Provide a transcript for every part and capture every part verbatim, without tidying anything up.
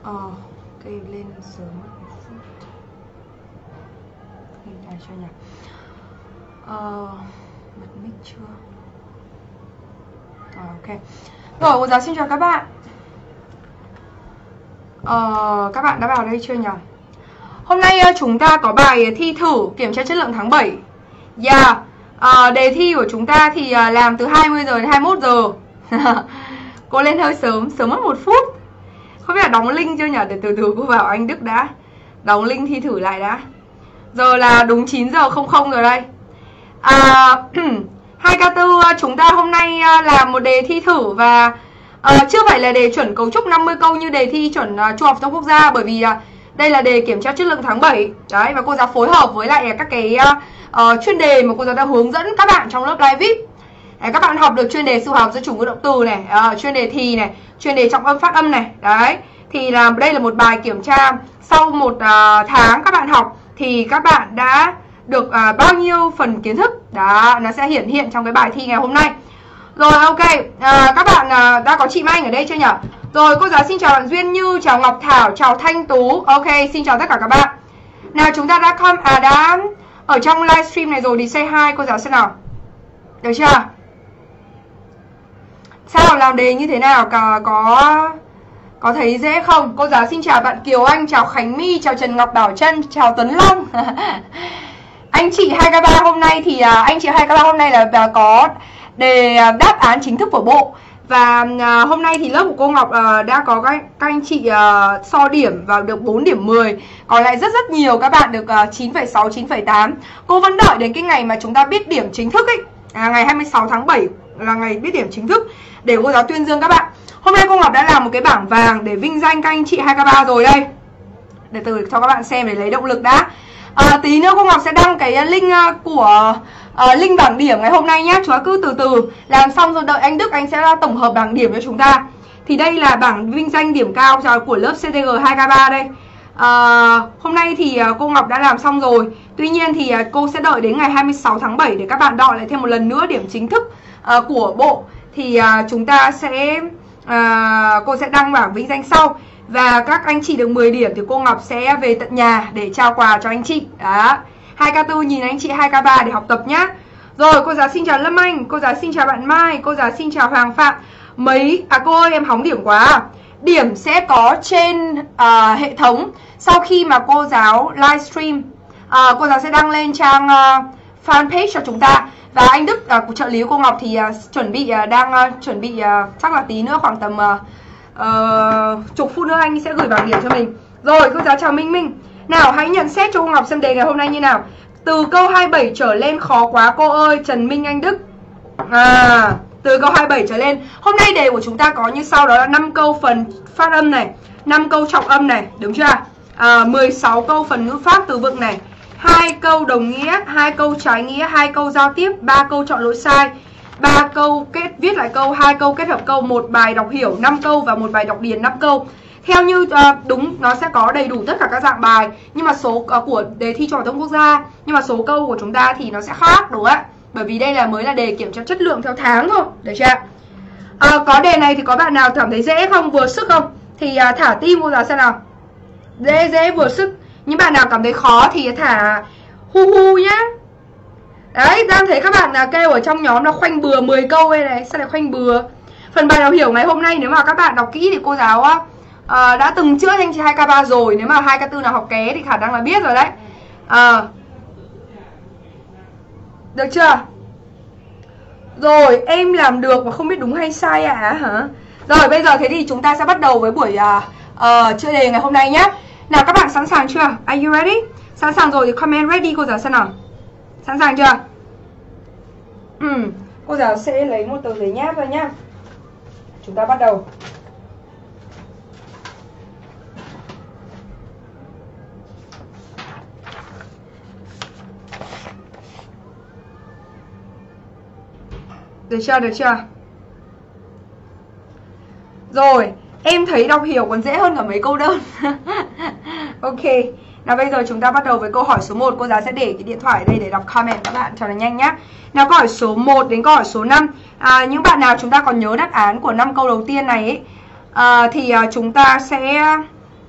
Ờ, cây lên sớm một phút. Hình đài cho nhỉ. Ờ, bật mic chưa? Ờ, ok. Rồi, cô giáo xin chào các bạn. Ờ, các bạn đã vào đây chưa nhỉ? Hôm nay chúng ta có bài thi thử kiểm tra chất lượng tháng bảy. Yeah. À, đề thi của chúng ta thì làm từ hai mươi giờ đến hai mươi mốt giờ. Cô lên hơi sớm, sớm mất một phút. Không biết là đóng link chưa nhỉ? Để từ từ cô vào anh Đức đã. Đóng link thi thử lại đã. Giờ là đúng chín giờ không không rồi đây. À, hai K tư chúng ta hôm nay làm một đề thi thử và uh, chưa phải là đề chuẩn cấu trúc năm mươi câu như đề thi chuẩn uh, Trung học phổ thông quốc gia, bởi vì uh, đây là đề kiểm tra chất lượng tháng bảy. Đấy, và cô giáo phối hợp với lại các cái uh, uh, chuyên đề mà cô giáo đã hướng dẫn các bạn trong lớp live vê i pê. Đấy, các bạn học được chuyên đề sự học giữa chủ ngữ động từ này, uh, chuyên đề thì này, chuyên đề trọng âm phát âm này. Đấy, thì là đây là một bài kiểm tra sau một uh, tháng các bạn học thì các bạn đã được uh, bao nhiêu phần kiến thức. Đó, nó sẽ hiển hiện trong cái bài thi ngày hôm nay. Rồi, ok, à, các bạn à, đã có chị Mai Anh ở đây chưa nhỉ? Rồi, cô giáo xin chào bạn Duyên Như, chào Ngọc Thảo, chào Thanh Tú. Ok, xin chào tất cả các bạn. Nào, chúng ta đã come, à đã ở trong livestream này rồi thì say hi cô giáo xem nào. Được chưa? Sao, làm đề như thế nào? Có, có, có thấy dễ không? Cô giáo xin chào bạn Kiều Anh, chào Khánh My, chào Trần Ngọc Bảo Trân, chào Tuấn Long. Anh chị hai K ba hôm nay thì à, anh chị hai K ba hôm nay là, là có đề đáp án chính thức của bộ. Và à, hôm nay thì lớp của cô Ngọc à, đã có các, các anh chị à, so điểm và được bốn điểm mười. Còn lại rất rất nhiều các bạn được à, chín phẩy sáu, chín phẩy tám. Cô vẫn đợi đến cái ngày mà chúng ta biết điểm chính thức ấy, à, ngày hai mươi sáu tháng bảy là ngày biết điểm chính thức để cô giáo tuyên dương các bạn. Hôm nay cô Ngọc đã làm một cái bảng vàng để vinh danh các anh chị hai K ba rồi đây. Để từ cho các bạn xem để lấy động lực đã. À, tí nữa cô Ngọc sẽ đăng cái link của uh, link bảng điểm ngày hôm nay nhé. Chúng ta cứ từ từ làm xong rồi đợi anh Đức, anh sẽ tổng hợp bảng điểm cho chúng ta. Thì đây là bảng vinh danh điểm cao của lớp C T G hai K ba đây. uh, Hôm nay thì uh, cô Ngọc đã làm xong rồi. Tuy nhiên thì uh, cô sẽ đợi đến ngày hai mươi sáu tháng bảy để các bạn đợi lại thêm một lần nữa điểm chính thức uh, của bộ. Thì uh, chúng ta sẽ uh, cô sẽ đăng bảng vinh danh sau. Và các anh chị được mười điểm thì cô Ngọc sẽ về tận nhà để trao quà cho anh chị. Đó, hai K tư nhìn anh chị hai K ba để học tập nhá. Rồi, cô giáo xin chào Lâm Anh, cô giáo xin chào bạn Mai, cô giáo xin chào Hoàng Phạm. Mấy, à cô ơi em hóng điểm quá à. Điểm sẽ có trên uh, hệ thống sau khi mà cô giáo livestream. uh, Cô giáo sẽ đăng lên trang uh, fanpage cho chúng ta. Và anh Đức, uh, của trợ lý của cô Ngọc thì uh, chuẩn bị uh, đang uh, chuẩn bị uh, chắc là tí nữa khoảng tầm... Uh, Uh, chục phút nữa anh sẽ gửi bảng điểm cho mình. Rồi, cô giáo chào Minh Minh. Nào, hãy nhận xét cho cô Ngọc xem đề ngày hôm nay như nào. Từ câu hai mươi bảy trở lên khó quá cô ơi. Trần Minh Anh Đức. À, từ câu hai mươi bảy trở lên. Hôm nay đề của chúng ta có như sau. Đó là năm câu phần phát âm này, năm câu trọng âm này, đúng chưa? à, mười sáu câu phần ngữ pháp từ vựng này, hai câu đồng nghĩa, hai câu trái nghĩa, hai câu giao tiếp, ba câu chọn lỗi sai, ba câu kết viết lại câu, hai câu kết hợp câu, một bài đọc hiểu năm câu và một bài đọc điền năm câu. Theo như uh, đúng nó sẽ có đầy đủ tất cả các dạng bài, nhưng mà số uh, của đề thi Trung học phổ thông quốc gia, nhưng mà số câu của chúng ta thì nó sẽ khác, đúng không ạ? Bởi vì đây là mới là đề kiểm tra chất lượng theo tháng thôi, được chưa? Uh, có đề này thì có bạn nào cảm thấy dễ không, vừa sức không? Thì uh, thả tim cô giáo xem nào. Dễ dễ vừa sức. Những bạn nào cảm thấy khó thì thả hu hu nhá. Đấy, đang thấy các bạn kêu ở trong nhóm là khoanh bừa mười câu đây này, sao lại khoanh bừa? Phần bài đọc hiểu ngày hôm nay nếu mà các bạn đọc kỹ thì cô giáo uh, đã từng chữa anh chị hai K ba rồi. Nếu mà hai K tư nào học ké thì khả năng là biết rồi đấy. uh, Được chưa? Rồi, em làm được mà không biết đúng hay sai ạ à, hả? Rồi, bây giờ thế thì chúng ta sẽ bắt đầu với buổi uh, uh, chữa đề ngày hôm nay nhé. Nào các bạn sẵn sàng chưa? Are you ready? Sẵn sàng rồi thì comment ready cô giáo xem nào. Sẵn sàng chưa? Ừ, cô giáo sẽ lấy một tờ giấy nháp ra nhá. Chúng ta bắt đầu. Được chưa, được chưa? Rồi, em thấy đọc hiểu còn dễ hơn cả mấy câu đơn. Ok. Nào bây giờ chúng ta bắt đầu với câu hỏi số một. Cô giáo sẽ để cái điện thoại ở đây để đọc comment các bạn cho nó nhanh nhá. Nào câu hỏi số một đến câu hỏi số năm. à, Những bạn nào chúng ta còn nhớ đáp án của năm câu đầu tiên này ấy, à, thì à, chúng ta sẽ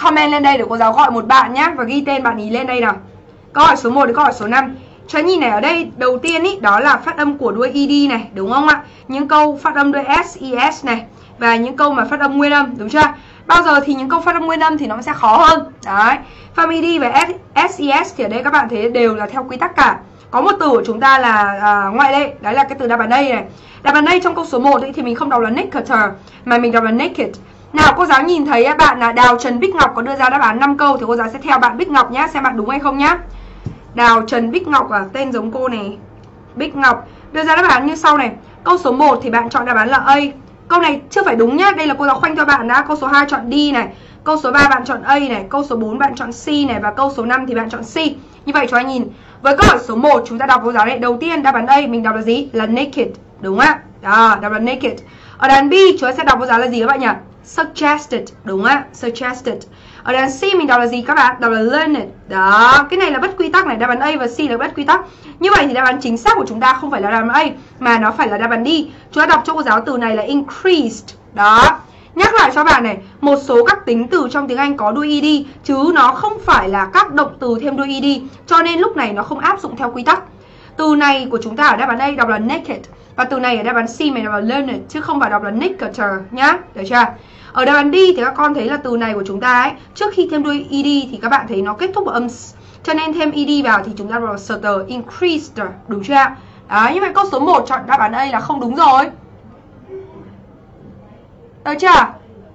comment lên đây để cô giáo gọi một bạn nhé, và ghi tên bạn ý lên đây nào. Câu hỏi số một đến câu hỏi số năm. Cho nhìn này, ở đây đầu tiên ý, đó là phát âm của đuôi ed này, đúng không ạ? Những câu phát âm đuôi s, es này, và những câu mà phát âm nguyên âm, đúng chưa? Bao giờ thì những câu phát âm nguyên âm thì nó sẽ khó hơn. Đấy. Phát âm ed và s, es thì ở đây các bạn thấy đều là theo quy tắc cả. Có một từ của chúng ta là à, ngoại lệ, đấy là cái từ đáp án đây này. Đáp án đây trong câu số một ý, thì mình không đọc là Nicketer mà mình đọc là naked. Nào, cô giáo nhìn thấy bạn là Đào Trần Bích Ngọc có đưa ra đáp án năm câu thì cô giáo sẽ theo bạn Bích Ngọc nhé, xem bạn đúng hay không nhá. Đào Trần Bích Ngọc à, tên giống cô này. Bích Ngọc đưa ra đáp án như sau này. Câu số một thì bạn chọn đáp án là A. Câu này chưa phải đúng nhá, đây là cô giáo khoanh cho bạn đã. Câu số hai chọn D này, câu số ba bạn chọn A này, câu số bốn bạn chọn C này, và câu số năm thì bạn chọn C. Như vậy cho anh nhìn. Với câu hỏi số một chúng ta đọc cô giáo này, đầu tiên đáp án A mình đọc là gì? Là naked, đúng ạ? Đó, đọc là naked. Ở đáp án B chúng ta sẽ đọc cô giáo là gì các bạn nhỉ? Suggested, đúng ạ? Suggested. Ở đáp án C mình đọc là gì các bạn? Đọc là learned. Đó, cái này là bất quy tắc này, đáp án A và C là bất quy tắc. Như vậy thì đáp án chính xác của chúng ta không phải là đáp án A mà nó phải là đáp án D. Chúng ta đọc cho cô giáo từ này là increased. Đó. Nhắc lại cho bạn này, một số các tính từ trong tiếng Anh có đuôi ed chứ nó không phải là các động từ thêm đuôi ed, cho nên lúc này nó không áp dụng theo quy tắc. Từ này của chúng ta ở đáp án A đọc là naked, và từ này ở đáp án C mình đọc là learned chứ không phải đọc là nicketer nhá, được chưa? Ở đáp án D thì các con thấy là từ này của chúng ta ấy, trước khi thêm đuôi ed thì các bạn thấy nó kết thúc bằng âm, cho nên thêm ed vào thì chúng ta đọc là starter, increased, đúng chưa? Đó, như vậy câu số một chọn đáp án A là không đúng rồi. Được chưa?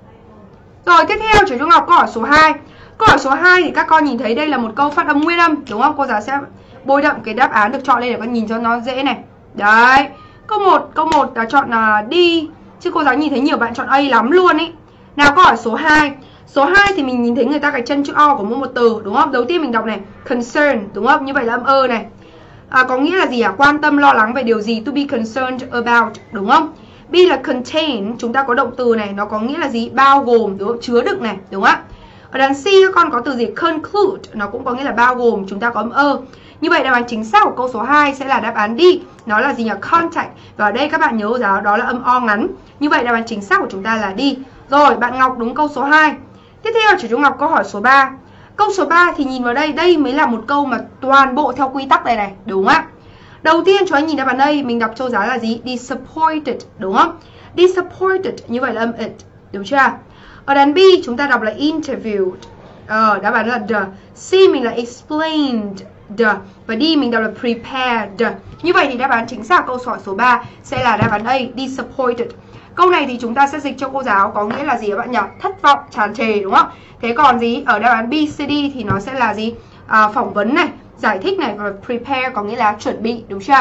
Rồi tiếp theo chú Trung Ngọc câu hỏi số hai. Câu hỏi số hai thì các con nhìn thấy đây là một câu phát âm nguyên âm, đúng không? Cô giáo sẽ bôi đậm cái đáp án được chọn lên để con nhìn cho nó dễ này. Đấy. Câu một, câu một là chọn là D, chứ cô giáo nhìn thấy nhiều bạn chọn A lắm luôn ý. Nào câu hỏi số hai. Số hai thì mình nhìn thấy người ta cái chân chữ O của mỗi một từ, đúng không? Đầu tiên mình đọc này, concern, đúng không? Như vậy là âm ơ này. À, có nghĩa là gì à? Quan tâm, lo lắng về điều gì, to be concerned about, đúng không? B là contain, chúng ta có động từ này, nó có nghĩa là gì? Bao gồm, đúng không? Chứa đựng này, đúng không ạ? Ở đằng C các con có từ gì? Conclude, nó cũng có nghĩa là bao gồm, chúng ta có âm ơ. Như vậy đáp án chính xác của câu số hai sẽ là đáp án D, nó là gì nhỉ? Contact. Và ở đây các bạn nhớ giáo đó là âm O ngắn. Như vậy đáp án chính xác của chúng ta là D. Rồi, bạn Ngọc đúng câu số hai. Tiếp theo chú Trung Ngọc câu hỏi số ba. Câu số ba thì nhìn vào đây, đây mới là một câu mà toàn bộ theo quy tắc này này, đúng không ạ? Đầu tiên cho anh nhìn đáp án đây, mình đọc châu giáo là gì? Disappointed, đúng không? Disappointed, như vậy là âm it, đúng chưa? Ở đàn B chúng ta đọc là interviewed, ờ, đáp án là the. C mình là explained, the. Và D mình đọc là prepared. Như vậy thì đáp án chính xác câu hỏi số ba sẽ là đáp án A, disappointed. Câu này thì chúng ta sẽ dịch cho cô giáo có nghĩa là gì các bạn nhỉ? Thất vọng, tràn trề, đúng không? Thế còn gì? Ở đáp án B, C, D thì nó sẽ là gì? À, phỏng vấn này, giải thích này, và prepare có nghĩa là chuẩn bị, đúng chưa?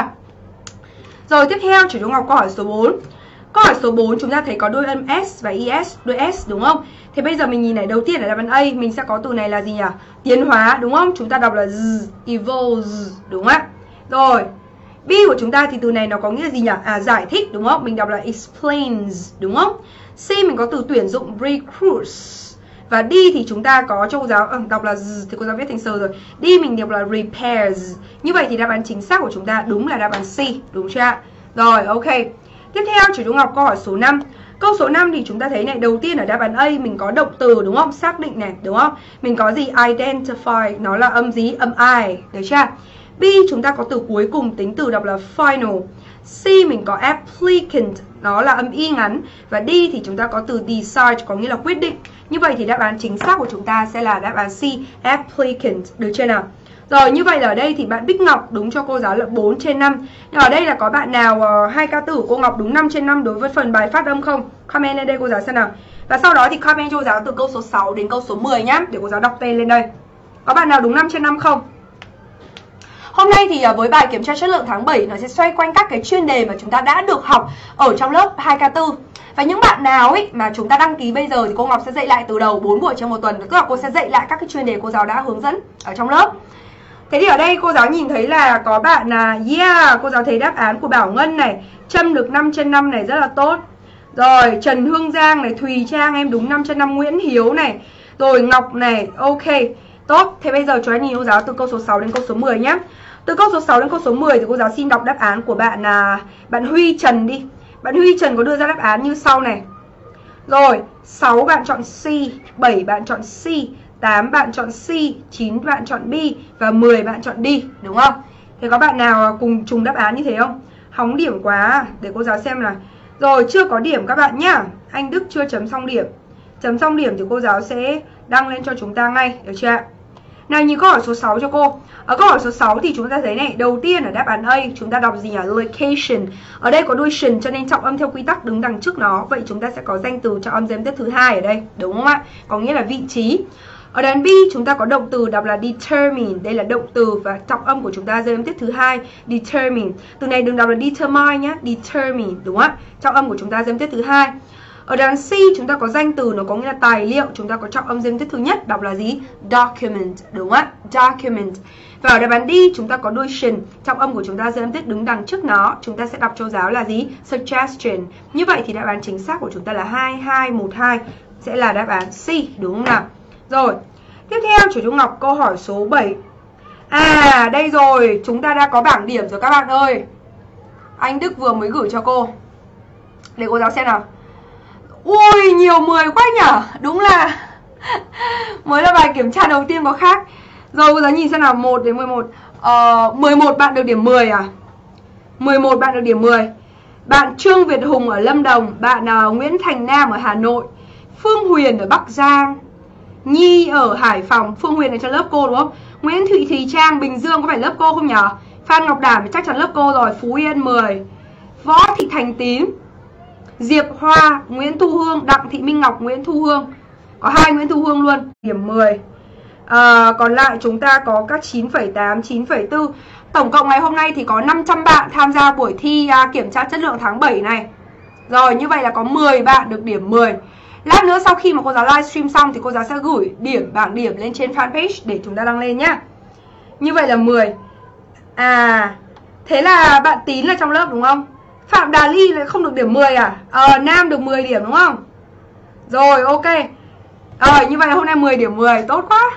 Rồi tiếp theo chú Trung Ngọc câu hỏi số bốn. Câu hỏi số bốn chúng ta thấy có đôi âm S và es, đôi S, đúng không? Thế bây giờ mình nhìn này, đầu tiên ở đáp án A mình sẽ có từ này là gì nhỉ? Tiến hóa, đúng không? Chúng ta đọc là z, evolves, đúng không ạ? Rồi B của chúng ta thì từ này nó có nghĩa là gì nhỉ? À, giải thích, đúng không? Mình đọc là explains, đúng không? C mình có từ tuyển dụng, recruits. Và D thì chúng ta có cho cô giáo à, đọc là z, thì cô giáo viết thành sờ rồi. D mình đọc là repairs. Như vậy thì đáp án chính xác của chúng ta đúng là đáp án C, đúng chưa? Rồi, ok. Tiếp theo chú Trung Ngọc câu hỏi số năm. Câu số năm thì chúng ta thấy này, đầu tiên ở đáp án A mình có động từ, đúng không? Xác định này, đúng không? Mình có gì? Identify, nó là âm gì? Âm I, được chưa? B chúng ta có từ cuối cùng tính từ đọc là final. C mình có applicant, nó là âm y ngắn. Và D thì chúng ta có từ decide, có nghĩa là quyết định. Như vậy thì đáp án chính xác của chúng ta sẽ là đáp án C, applicant, được chưa nào? Rồi như vậy ở đây thì bạn Bích Ngọc đúng cho cô giáo là bốn trên năm. Nhưng ở đây là có bạn nào uh, hai ca từ của cô Ngọc đúng năm trên năm đối với phần bài phát âm không? Comment lên đây cô giáo xem nào. Và sau đó thì comment cho cô giáo từ câu số sáu đến câu số mười nhá, để cô giáo đọc tên lên đây. Có bạn nào đúng năm trên năm không? Hôm nay thì với bài kiểm tra chất lượng tháng bảy nó sẽ xoay quanh các cái chuyên đề mà chúng ta đã được học ở trong lớp hai K tư. Và những bạn nào ấy mà chúng ta đăng ký bây giờ thì cô Ngọc sẽ dạy lại từ đầu bốn buổi trong một tuần. Tức là cô sẽ dạy lại các cái chuyên đề cô giáo đã hướng dẫn ở trong lớp. Thế thì ở đây cô giáo nhìn thấy là có bạn là yeah, cô giáo thấy đáp án của Bảo Ngân này, Trâm được năm trên năm này, rất là tốt. Rồi Trần Hương Giang này, Thùy Trang em đúng năm trên năm, Nguyễn Hiếu này, rồi Ngọc này, ok. Tốt, thế bây giờ cho anh nhìn cô giáo từ câu số sáu đến câu số mười nhé. Từ câu số sáu đến câu số mười thì cô giáo xin đọc đáp án của bạn là bạn Huy Trần đi. Bạn Huy Trần có đưa ra đáp án như sau này. Rồi, sáu bạn chọn C, bảy bạn chọn C, tám bạn chọn C, chín bạn chọn B và mười bạn chọn D, đúng không? Thế có bạn nào cùng trùng đáp án như thế không? Hóng điểm quá, để cô giáo xem nào. Rồi, chưa có điểm các bạn nhá. Anh Đức chưa chấm xong điểm. Chấm xong điểm thì cô giáo sẽ đăng lên cho chúng ta ngay, được chưa ạ? Nào nhìn câu hỏi số sáu cho cô. Ở câu hỏi số sáu thì chúng ta thấy này, đầu tiên ở đáp án A chúng ta đọc gì nhỉ? Location. Ở đây có đuôi tion cho nên trọng âm theo quy tắc đứng đằng trước nó. Vậy chúng ta sẽ có danh từ trọng âm giêm tiếp thứ hai ở đây, đúng không ạ? Có nghĩa là vị trí. Ở đoạn B chúng ta có động từ đọc là determine, đây là động từ và trọng âm của chúng ta giêm tiếp thứ hai, determine. Từ này đừng đọc là determine nhá, determine, đúng không ạ? Trọng âm của chúng ta giêm tiếp thứ hai. Ở đoạn C chúng ta có danh từ, nó có nghĩa là tài liệu, chúng ta có trọng âm giêm tiếp thứ nhất, đọc là gì? Document, đúng không ạ? Document. Và ở đáp án D chúng ta có đuôi tion, trọng âm của chúng ta giêm tiếp đứng đằng trước nó, chúng ta sẽ đọc cho giáo là gì? Suggestion. Như vậy thì đáp án chính xác của chúng ta là hai hai một hai, sẽ là đáp án C, đúng không nào? Rồi, tiếp theo chủ Trung Ngọc câu hỏi số bảy. À, đây rồi, chúng ta đã có bảng điểm rồi các bạn ơi. Anh Đức vừa mới gửi cho cô. Để cô giáo xem nào. Ui, nhiều mười quá nhở. Đúng là mới là bài kiểm tra đầu tiên có khác. Rồi cô giáo nhìn xem nào, một đến mười một. Ờ, mười một bạn được điểm mười à? mười một bạn được điểm mười. Bạn Trương Việt Hùng ở Lâm Đồng, bạn uh, Nguyễn Thành Nam ở Hà Nội, Phương Huyền ở Bắc Giang, Nhi ở Hải Phòng. Phương Huyền này cho lớp cô đúng không? Nguyễn Thụy Thùy Trang Bình Dương có phải lớp cô không nhở? Phan Ngọc Đảm thì chắc chắn lớp cô rồi. Phú Yên mười. Võ Thị Thành Tím, Diệp Hoa, Nguyễn Thu Hương, Đặng Thị Minh Ngọc, Nguyễn Thu Hương. Có hai Nguyễn Thu Hương luôn, điểm mười. à, Còn lại chúng ta có các chín phẩy tám, chín phẩy bốn. Tổng cộng ngày hôm nay thì có năm trăm bạn tham gia buổi thi uh, kiểm tra chất lượng tháng bảy này. Rồi, như vậy là có mười bạn được điểm mười. Lát nữa sau khi mà cô giáo livestream xong thì cô giáo sẽ gửi điểm bảng điểm lên trên fanpage để chúng ta đăng lên nhá. Như vậy là mười. À, thế là bạn Tín là trong lớp đúng không? Phạm Đà Ly lại không được điểm mười à? Ờ, Nam được mười điểm đúng không? Rồi, ok. Rồi, như vậy là hôm nay mười điểm mười, tốt quá.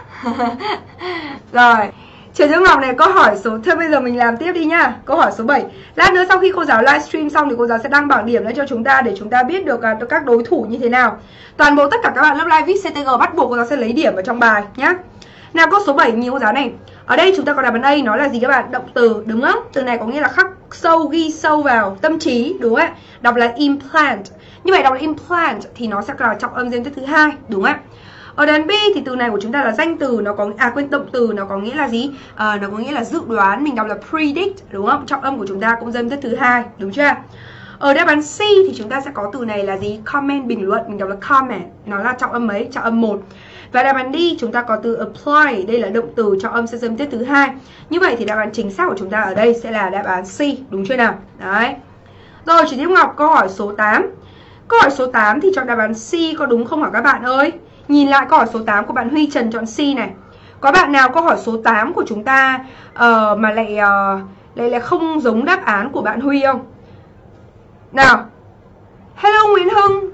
Rồi, Trần Dưỡng Ngọc này, câu hỏi số... Thôi bây giờ mình làm tiếp đi nhá. Câu hỏi số bảy. Lát nữa sau khi cô giáo livestream xong thì cô giáo sẽ đăng bảng điểm lên cho chúng ta để chúng ta biết được uh, các đối thủ như thế nào. Toàn bộ tất cả các bạn lớp live viết xê tê giê bắt buộc cô giáo sẽ lấy điểm ở trong bài nhá. Nào, câu số bảy nhìn cô giáo này. Ở đây chúng ta có đáp án A, nó là gì các bạn? Động từ, đúng không? Từ này có nghĩa là khắc sâu, ghi sâu vào tâm trí, đúng không ạ? Đọc là implant. Như vậy đọc là implant thì nó sẽ là trọng âm giêm tiếp thứ hai, đúng không ạ? Ở đoạn B thì từ này của chúng ta là danh từ, nó có à quên động từ nó có nghĩa là gì? À, nó có nghĩa là dự đoán, mình đọc là predict, đúng không? Trọng âm của chúng ta cũng giêm tiếp thứ hai, đúng chưa? Ở đáp án C thì chúng ta sẽ có từ này là gì? Comment, bình luận, mình đọc là comment, nó là trọng âm mấy? Trọng âm một. Và đáp án D chúng ta có từ apply, đây là động từ trọng âm sẽ giêm tiếp thứ hai. Như vậy thì đáp án chính xác của chúng ta ở đây sẽ là đáp án C, đúng chưa nào? Đấy. Rồi, chị Tiếp Ngọc câu hỏi số tám. Câu hỏi số tám thì chọn đáp án C có đúng không hả các bạn ơi? Nhìn lại câu hỏi số tám của bạn Huy Trần chọn C này. Có bạn nào câu hỏi số tám của chúng ta uh, mà lại, uh, lại lại không giống đáp án của bạn Huy không? Nào. Hello Nguyễn Hưng.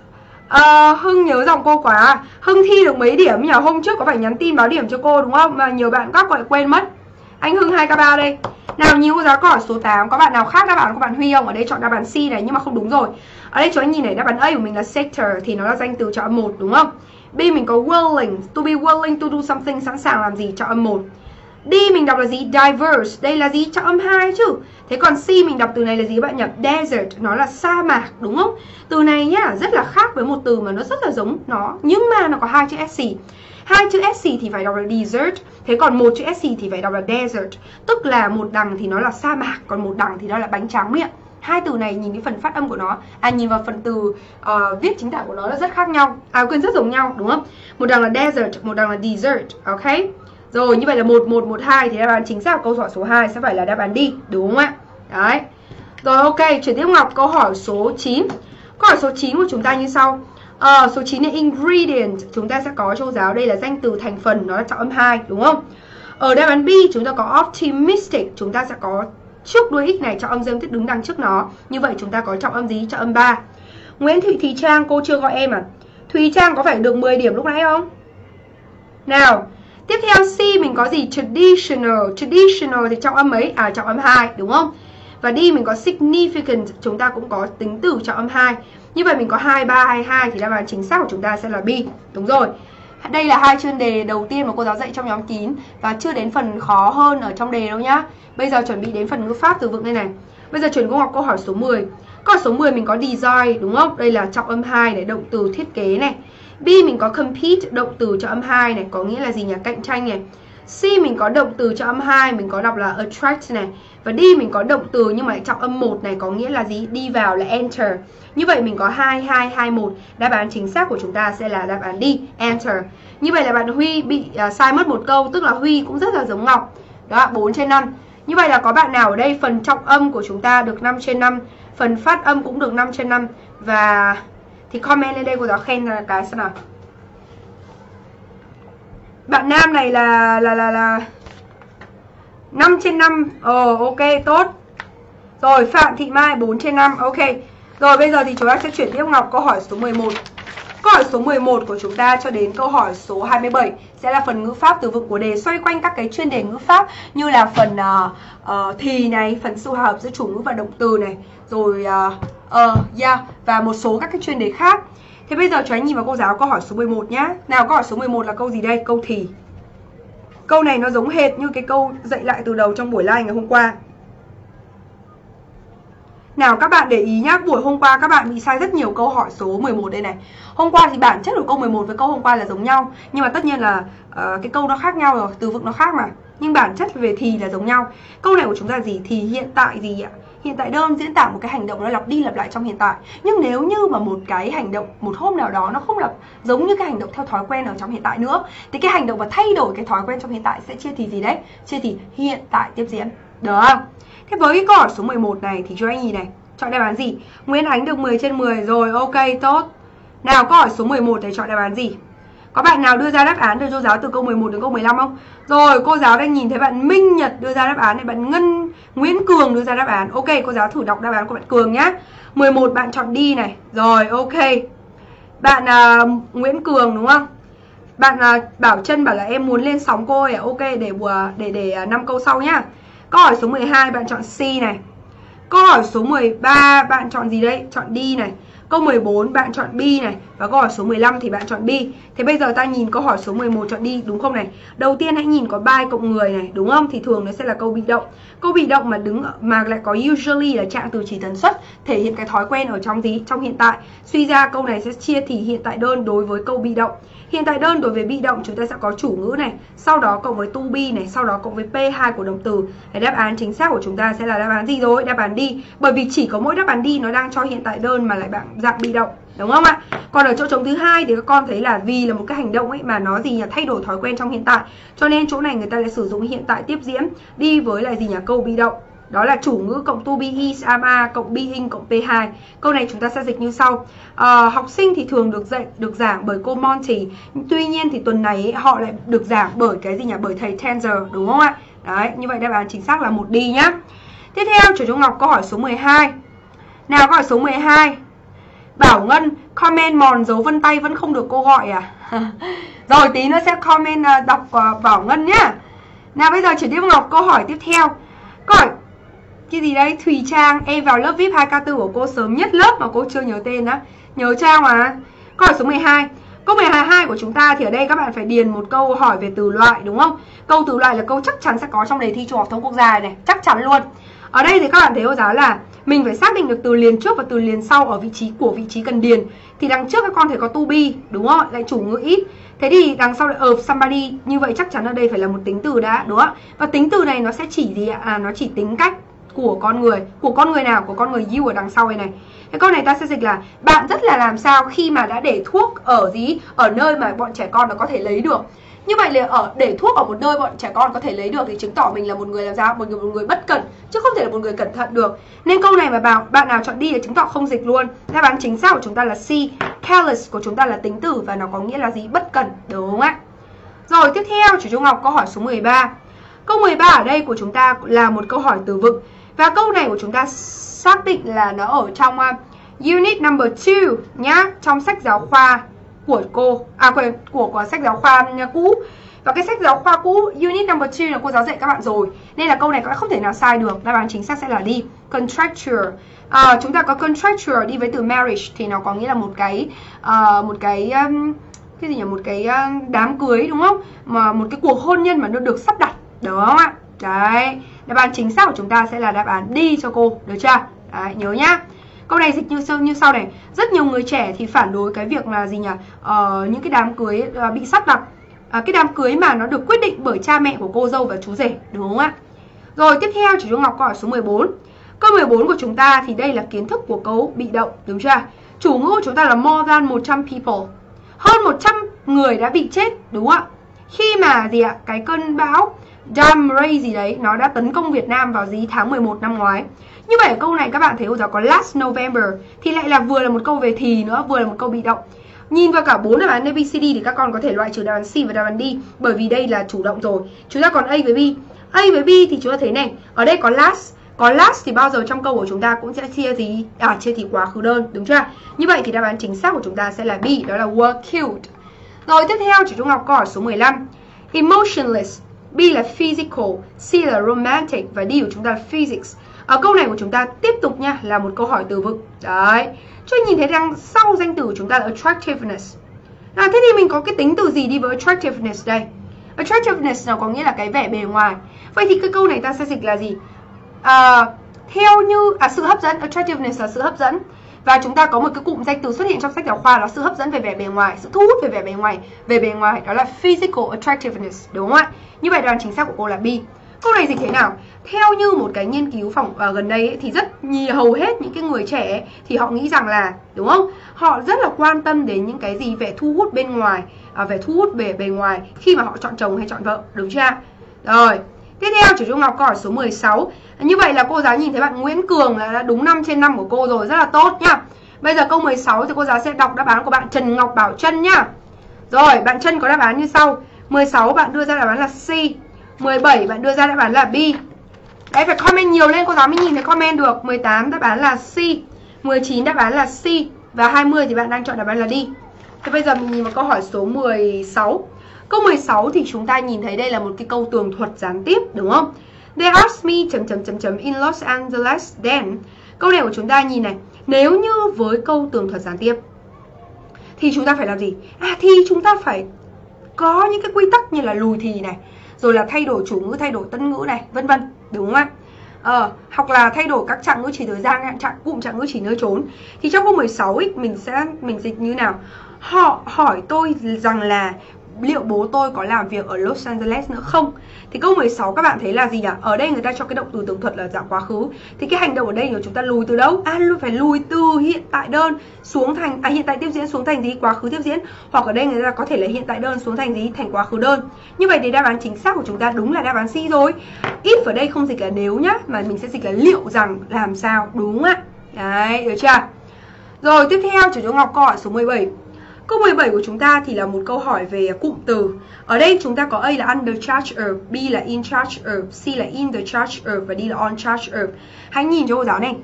À, Hưng nhớ dòng cô quá. Hưng thi được mấy điểm nhỉ? Hôm trước có phải nhắn tin báo điểm cho cô đúng không? Mà nhiều bạn các gọi quên mất. Anh Hưng hai k ba đây. Nào, nhìn cô giáo câu hỏi số tám. Có bạn nào khác đáp án của bạn Huy không? Ở đây chọn đáp án C này nhưng mà không đúng rồi. Ở đây chúng anh nhìn này, đáp án A của mình là sector thì nó là danh từ cho âm một đúng không? B mình có willing, to be willing to do something, sẵn sàng làm gì, cho âm một. D mình đọc là gì? Diverse, đây là gì? Cho âm hai chứ. Thế còn C mình đọc từ này là gì các bạn nhỉ? Desert, nó là sa mạc đúng không? Từ này nhá, rất là khác với một từ mà nó rất là giống nó, nhưng mà nó có hai chữ S. Hai chữ S thì phải đọc là desert, thế còn một chữ S thì phải đọc là desert. Tức là một đằng thì nó là sa mạc, còn một đằng thì nó là bánh tráng miệng. Hai từ này nhìn cái phần phát âm của nó, à nhìn vào phần từ uh, viết chính tả của nó là rất khác nhau. À quên, rất giống nhau đúng không? Một đằng là desert, một đằng là desert, ok? Rồi, như vậy là một một một hai thì đáp án chính xác của câu hỏi số hai sẽ phải là đáp án D, đúng không ạ? Đấy. Rồi, ok, chuyển tiếp Ngọc câu hỏi số chín. Câu hỏi số chín của chúng ta như sau. Ờ, số chín là ingredient, chúng ta sẽ có cho cô giáo đây là danh từ thành phần, nó là trọng âm hai, đúng không? Ở đáp án B chúng ta có optimistic, chúng ta sẽ có trước đuôi x này trọng âm giêm tiếp đứng đằng trước nó. Như vậy chúng ta có trọng âm gì? Trọng âm ba. Nguyễn Thị Thùy Trang, cô chưa gọi em à? Thùy Trang có phải được mười điểm lúc nãy không? Nào, tiếp theo C mình có gì? Traditional, traditional thì trọng âm mấy? À, trọng âm hai, đúng không? Và D mình có significant, chúng ta cũng có tính từ trọng âm hai. Như vậy mình có hai, ba, hai, hai thì đáp án chính xác của chúng ta sẽ là B. Đúng rồi. Đây là hai chuyên đề đầu tiên mà cô giáo dạy trong nhóm kín và chưa đến phần khó hơn ở trong đề đâu nhá. Bây giờ chuẩn bị đến phần ngữ pháp từ vựng đây này. Bây giờ chuyển cô học câu hỏi số mười. Câu hỏi số mười mình có design đúng không? Đây là trọng âm hai này, động từ thiết kế này. B mình có compete, động từ cho âm hai này, có nghĩa là gì nhỉ? Cạnh tranh này. C mình có động từ cho âm hai, mình có đọc là attract này. Và D mình có động từ nhưng mà lại trọng âm một này, có nghĩa là gì? Đi vào là enter. Như vậy mình có hai, hai, hai, một. Đáp án chính xác của chúng ta sẽ là đáp án D, enter. Như vậy là bạn Huy bị uh, sai mất một câu, tức là Huy cũng rất là giống Ngọc. Đó, bốn trên năm. Như vậy là có bạn nào ở đây phần trọng âm của chúng ta được năm trên năm, phần phát âm cũng được năm trên năm. Và thì comment lên đây cô giáo khen là cái xem nào. Bạn nam này là là là là năm trên năm. Ờ ok, tốt. Rồi Phạm Thị Mai bốn trên năm. Ok. Rồi bây giờ thì chúng ta sẽ chuyển tiếp Ngọc câu hỏi số mười một. Câu hỏi số mười một của chúng ta cho đến câu hỏi số hai mươi bảy sẽ là phần ngữ pháp từ vựng của đề, xoay quanh các cái chuyên đề ngữ pháp như là phần uh, uh, thì này, phần sự hòa hợp giữa chủ ngữ và động từ này, rồi uh, uh, yeah, và một số các cái chuyên đề khác. Thế bây giờ chúng ta nhìn vào cô giáo câu hỏi số mười một nhá. Nào, câu hỏi số mười một là câu gì đây? Câu thì. Câu này nó giống hệt như cái câu dạy lại từ đầu trong buổi live ngày hôm qua. Nào các bạn để ý nhá, buổi hôm qua các bạn bị sai rất nhiều câu hỏi số mười một đây này. Hôm qua thì bản chất của câu mười một với câu hôm qua là giống nhau, nhưng mà tất nhiên là uh, cái câu nó khác nhau rồi, từ vựng nó khác mà. Nhưng bản chất về thì là giống nhau. Câu này của chúng ta là gì? Thì hiện tại gì ạ? Hiện tại đơn diễn tả một cái hành động nó lặp đi lặp lại trong hiện tại. Nhưng nếu như mà một cái hành động một hôm nào đó nó không lặp giống như cái hành động theo thói quen ở trong hiện tại nữa, thì cái hành động và thay đổi cái thói quen trong hiện tại sẽ chia thì gì đấy? Chia thì hiện tại tiếp diễn. Được không? Thế với cái câu hỏi số mười một này thì cho anh nhìn này, chọn đáp án gì? Nguyễn Ánh được mười trên mười rồi, ok, tốt. Nào câu hỏi số mười một này chọn đáp án gì? Có bạn nào đưa ra đáp án cho cô giáo từ câu mười một đến câu mười lăm không? Rồi, cô giáo đang nhìn thấy bạn Minh Nhật đưa ra đáp án này, bạn Ngân Nguyễn Cường đưa ra đáp án. Ok, cô giáo thử đọc đáp án của bạn Cường nhá. mười một bạn chọn đi này. Rồi, ok. Bạn uh, Nguyễn Cường đúng không? Bạn uh, Bảo Trân bảo là em muốn lên sóng cô ơi. Ok, để uh, để để uh, năm câu sau nhá. Câu hỏi số mười hai bạn chọn C này. Câu hỏi số mười ba bạn chọn gì đây? Chọn D này. Câu mười bốn bạn chọn B này. Và câu hỏi số mười lăm thì bạn chọn B. Thế bây giờ ta nhìn câu hỏi số mười một chọn D đúng không này? Đầu tiên hãy nhìn có by cộng người này, đúng không? Thì thường nó sẽ là câu bị động. Câu bị động mà đứng mà lại có usually là trạng từ chỉ tần suất, thể hiện cái thói quen ở trong gì? Trong hiện tại. Suy ra câu này sẽ chia thì hiện tại đơn đối với câu bị động. Hiện tại đơn đối với bị động chúng ta sẽ có chủ ngữ này, sau đó cộng với to be này, sau đó cộng với P hai của động từ. Cái đáp án chính xác của chúng ta sẽ là đáp án gì rồi? Đáp án D. Bởi vì chỉ có mỗi đáp án D nó đang cho hiện tại đơn mà lại bạn dạng bị động, đúng không ạ? Còn ở chỗ trống thứ hai thì các con thấy là vì là một cái hành động ấy mà nó gì nhỉ? Thay đổi thói quen trong hiện tại. Cho nên chỗ này người ta lại sử dụng hiện tại tiếp diễn đi với lại gì nhỉ? Câu bị động. Đó là chủ ngữ cộng to be is am are cộng being cộng P hai. Câu này chúng ta sẽ dịch như sau. À, học sinh thì thường được dạy được giảng bởi cô Monty. Tuy nhiên thì tuần này ấy, họ lại được giảng bởi cái gì nhỉ? Bởi thầy Tanzer, đúng không ạ? Đấy, như vậy đáp án chính xác là một đi nhá. Tiếp theo Chủ Trung Ngọc câu hỏi số mười hai. Nào câu hỏi số mười hai. Bảo Ngân comment mòn dấu vân tay vẫn không được cô gọi à? Rồi tí nữa sẽ comment đọc uh, Bảo Ngân nhá. Nào bây giờ chuyển tiếp Ngọc câu hỏi tiếp theo. Câu hỏi cái gì đây? Thùy Trang, em vào lớp vi ai pi hai K bốn của cô sớm nhất lớp mà cô chưa nhớ tên á. Nhớ Trang mà. Câu hỏi số mười hai. Câu mười hai của chúng ta thì ở đây các bạn phải điền một câu hỏi về từ loại, đúng không? Câu từ loại là câu chắc chắn sẽ có trong đề thi Trung học phổ thông quốc gia này, chắc chắn luôn. Ở đây thì các bạn thấy cô giáo là mình phải xác định được từ liền trước và từ liền sau ở vị trí của vị trí cần điền. Thì đằng trước các con thấy có to be, đúng không? Lại chủ ngữ ít. Thế thì đằng sau lại of somebody, như vậy chắc chắn ở đây phải là một tính từ đã, đúng không? Và tính từ này nó sẽ chỉ gì ạ? À, nó chỉ tính cách của con người. Của con người nào? Của con người you ở đằng sau này này. Cái câu này ta sẽ dịch là bạn rất là làm sao khi mà đã để thuốc ở gì? Ở nơi mà bọn trẻ con nó có thể lấy được. Như vậy là ở để thuốc ở một nơi bọn trẻ con có thể lấy được thì chứng tỏ mình là một người làm sao? Một người, một người bất cẩn, chứ không thể là một người cẩn thận được. Nên câu này mà bảo bạn nào chọn đi là chứng tỏ không dịch luôn. Đáp án chính xác của chúng ta là C. Careless của chúng ta là tính từ và nó có nghĩa là gì? Bất cẩn, đúng không ạ? Rồi tiếp theo Chủ Trung Ngọc câu hỏi số mười ba. Câu mười ba ở đây của chúng ta là một câu hỏi từ vựng. Và câu này của chúng ta xác định là nó ở trong uh, unit number two nhá, trong sách giáo khoa của cô, à quên, của, của sách giáo khoa cũ. Và cái sách giáo khoa cũ unit number two là cô giáo dạy các bạn rồi, nên là câu này các bạn không thể nào sai được. Đáp án chính xác sẽ là đi contractual. À, chúng ta có contractual đi với từ marriage thì nó có nghĩa là một cái uh, một cái um, cái gì nhỉ, một cái uh, đám cưới đúng không, mà một cái cuộc hôn nhân mà nó được sắp đặt, đúng không ạ? Đấy, đáp án chính xác của chúng ta sẽ là đáp án đi cho cô, được chưa? Đấy, nhớ nhá. Câu này dịch như sau, như sau này. Rất nhiều người trẻ thì phản đối cái việc là gì nhỉ? Ờ, những cái đám cưới uh, bị sắp đặt, uh, cái đám cưới mà nó được quyết định bởi cha mẹ của cô dâu và chú rể, đúng không ạ? Rồi tiếp theo chị Trung Ngọc câu hỏi số mười bốn. Câu mười bốn của chúng ta thì đây là kiến thức của câu bị động, đúng chưa? Chủ ngữ của chúng ta là more than một trăm people. Hơn một trăm người đã bị chết, đúng không ạ? Khi mà gì ạ? Cái cơn bão Damray gì đấy nó đã tấn công Việt Nam vào gì tháng mười một năm ngoái. Như vậy ở câu này các bạn thấy cô giáo có last November thì lại là vừa là một câu về thì nữa, vừa là một câu bị động. Nhìn vào cả bốn đáp án A, B, C, D thì các con có thể loại trừ đáp án C và đáp án D, bởi vì đây là chủ động rồi. Chúng ta còn A với B. A với B thì chúng ta thấy này, ở đây có last. Có last thì bao giờ trong câu của chúng ta cũng sẽ chia gì? À, chia thì quá khứ đơn, đúng chưa? Như vậy thì đáp án chính xác của chúng ta sẽ là B, đó là were killed. Rồi tiếp theo chị Trung Ngọc câu hỏi số mười lăm. Emotionless, B là physical, C là romantic và D của chúng ta là physics. Ở câu này của chúng ta tiếp tục nha, là một câu hỏi từ vựng. Đấy. Cho nhìn thấy rằng sau danh từ của chúng ta là attractiveness. À, thế thì mình có cái tính từ gì đi với attractiveness đây? Attractiveness nó có nghĩa là cái vẻ bề ngoài. Vậy thì cái câu này ta sẽ dịch là gì? À, theo như à, sự hấp dẫn, attractiveness là sự hấp dẫn. Và chúng ta có một cái cụm danh từ xuất hiện trong sách giáo khoa là sự hấp dẫn về vẻ bề ngoài, sự thu hút về vẻ bề ngoài, về bề ngoài đó là physical attractiveness, đúng không ạ? Như vậy đoạn chính xác của cô là B. Câu này dịch thế nào? Theo như một cái nghiên cứu phòng uh, gần đây ấy, thì rất nhiều, hầu hết những cái người trẻ ấy, thì họ nghĩ rằng là, đúng không? Họ rất là quan tâm đến những cái gì vẻ thu hút bên ngoài, uh, vẻ thu hút về bề ngoài khi mà họ chọn chồng hay chọn vợ, đúng chưa? Rồi, tiếp theo chị Trung Ngọc câu hỏi số mười sáu. Như vậy là cô giáo nhìn thấy bạn Nguyễn Cường là đã đúng năm trên năm của cô rồi, rất là tốt nhá. Bây giờ câu mười sáu thì cô giáo sẽ đọc đáp án của bạn Trần Ngọc Bảo Trân nhá. Rồi, bạn Trân có đáp án như sau. mười sáu bạn đưa ra đáp án là C. mười bảy bạn đưa ra đáp án là B. Đấy, phải comment nhiều lên cô giáo mới nhìn thấy comment được. mười tám đáp án là C, mười chín đáp án là C và hai mươi thì bạn đang chọn đáp án là D. Thế bây giờ mình nhìn vào câu hỏi số mười sáu. Câu mười sáu thì chúng ta nhìn thấy đây là một cái câu tường thuật gián tiếp, đúng không? They asked me chấm chấm chấm chấm in Los Angeles then. Câu này của chúng ta nhìn này, nếu như với câu tường thuật gián tiếp thì chúng ta phải làm gì? À thì chúng ta phải có những cái quy tắc như là lùi thì này, rồi là thay đổi chủ ngữ, thay đổi tân ngữ này, vân vân, đúng không ạ? Ờ, hoặc là thay đổi các trạng ngữ chỉ thời gian, trạng cụm trạng ngữ chỉ nơi trốn. Thì trong câu mười sáu ấy, mình sẽ mình dịch như nào? Họ hỏi tôi rằng là liệu bố tôi có làm việc ở Los Angeles nữa không? Thì câu mười sáu các bạn thấy là gì nhỉ? Ở đây người ta cho cái động từ tường thuật là dạng quá khứ. Thì cái hành động ở đây là chúng ta lùi từ đâu? À, phải lùi từ hiện tại đơn xuống thành à hiện tại tiếp diễn xuống thành gì? Quá khứ tiếp diễn. Hoặc ở đây người ta có thể là hiện tại đơn xuống thành gì? Thành quá khứ đơn. Như vậy thì đáp án chính xác của chúng ta đúng là đáp án C rồi. If ở đây không dịch là nếu nhá, mà mình sẽ dịch là liệu rằng làm sao, đúng ạ? Đấy, được chưa? Rồi tiếp theo chủ Trung Ngọc câu hỏi số mười bảy. Câu mười bảy của chúng ta thì là một câu hỏi về cụm từ. Ở đây chúng ta có A là under charge of, B là in charge of, C là in the charge of và D là on charge of. Hãy nhìn cho cô giáo này.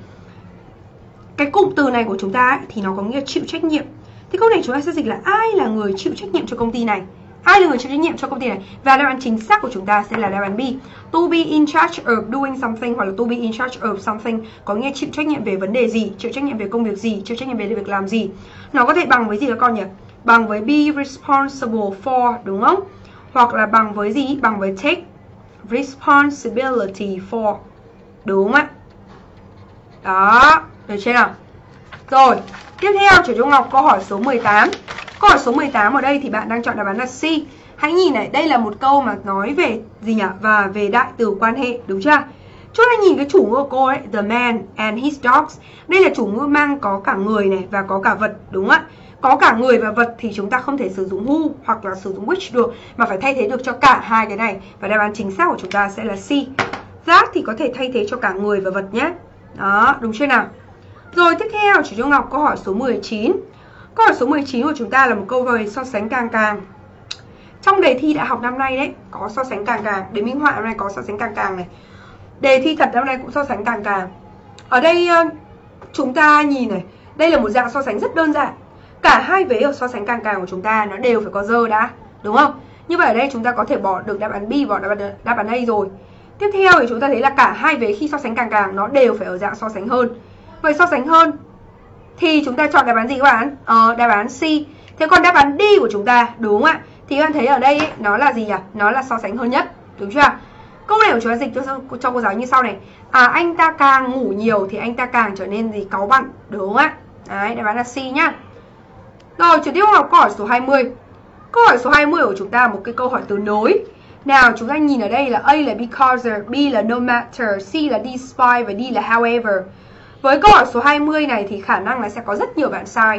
Cái cụm từ này của chúng ta ấy, thì nó có nghĩa là chịu trách nhiệm. Thì câu này chúng ta sẽ dịch là ai là người chịu trách nhiệm cho công ty này? Ai là người chịu trách nhiệm cho công ty này? Và đáp án chính xác của chúng ta sẽ là đáp án B. To be in charge of doing something hoặc là to be in charge of something có nghĩa chịu trách nhiệm về vấn đề gì, chịu trách nhiệm về công việc gì, chịu trách nhiệm về việc làm gì. Nó có thể bằng với gì các con nhỉ? Bằng với be responsible for, đúng không? Hoặc là bằng với gì? Bằng với take responsibility for, đúng không ạ? Đó, được chưa nào? Rồi, tiếp theo chủ Trung Ngọc câu hỏi số mười tám. Câu hỏi số mười tám ở đây thì bạn đang chọn đáp án là C. Hãy nhìn này, đây là một câu mà nói về gì nhỉ? Và về đại từ quan hệ, đúng chưa? Chúng ta nhìn cái chủ ngữ của cô ấy, the man and his dogs. Đây là chủ ngữ mang có cả người này và có cả vật, đúng không ạ? Có cả người và vật thì chúng ta không thể sử dụng who hoặc là sử dụng which được, mà phải thay thế được cho cả hai cái này. Và đáp án chính xác của chúng ta sẽ là C. That thì có thể thay thế cho cả người và vật nhé. Đó, đúng chưa nào? Rồi tiếp theo chủ Trung Ngọc câu hỏi số mười chín. Câu hỏi số mười chín của chúng ta là một câu về so sánh càng càng. Trong đề thi đại học năm nay đấy, có so sánh càng càng. Đề minh họa năm nay có so sánh càng càng này. Đề thi thật năm nay cũng so sánh càng càng. Ở đây chúng ta nhìn này, đây là một dạng so sánh rất đơn giản. cả hai vế ở so sánh càng càng của chúng ta nó đều phải có giờ đã, đúng không? Như vậy ở đây chúng ta có thể bỏ được đáp án B, bỏ đáp án, đáp án A rồi. Tiếp theo thì chúng ta thấy là cả hai vế khi so sánh càng càng nó đều phải ở dạng so sánh hơn. Vậy so sánh hơn thì chúng ta chọn đáp án gì các bạn? Ờ, đáp án C. Thế còn đáp án D của chúng ta, đúng không ạ? Thì các bạn thấy ở đây ấy, nó là gì nhỉ? Nó là so sánh hơn nhất, đúng chưa? Câu này của chúng ta dịch cho, cho cô giáo như sau này. À, anh ta càng ngủ nhiều thì anh ta càng trở nên gì? Cáu bẳn, đúng không ạ? Đấy, đáp án là C nhá. Rồi, chuyển tiếp vào câu hỏi số hai mươi. Câu hỏi số hai mươi của chúng ta một cái câu hỏi từ nối. Nào, chúng ta nhìn ở đây là A là because, B là no matter, C là despite và D là however. Với câu hỏi số hai mươi này thì khả năng là sẽ có rất nhiều bạn sai.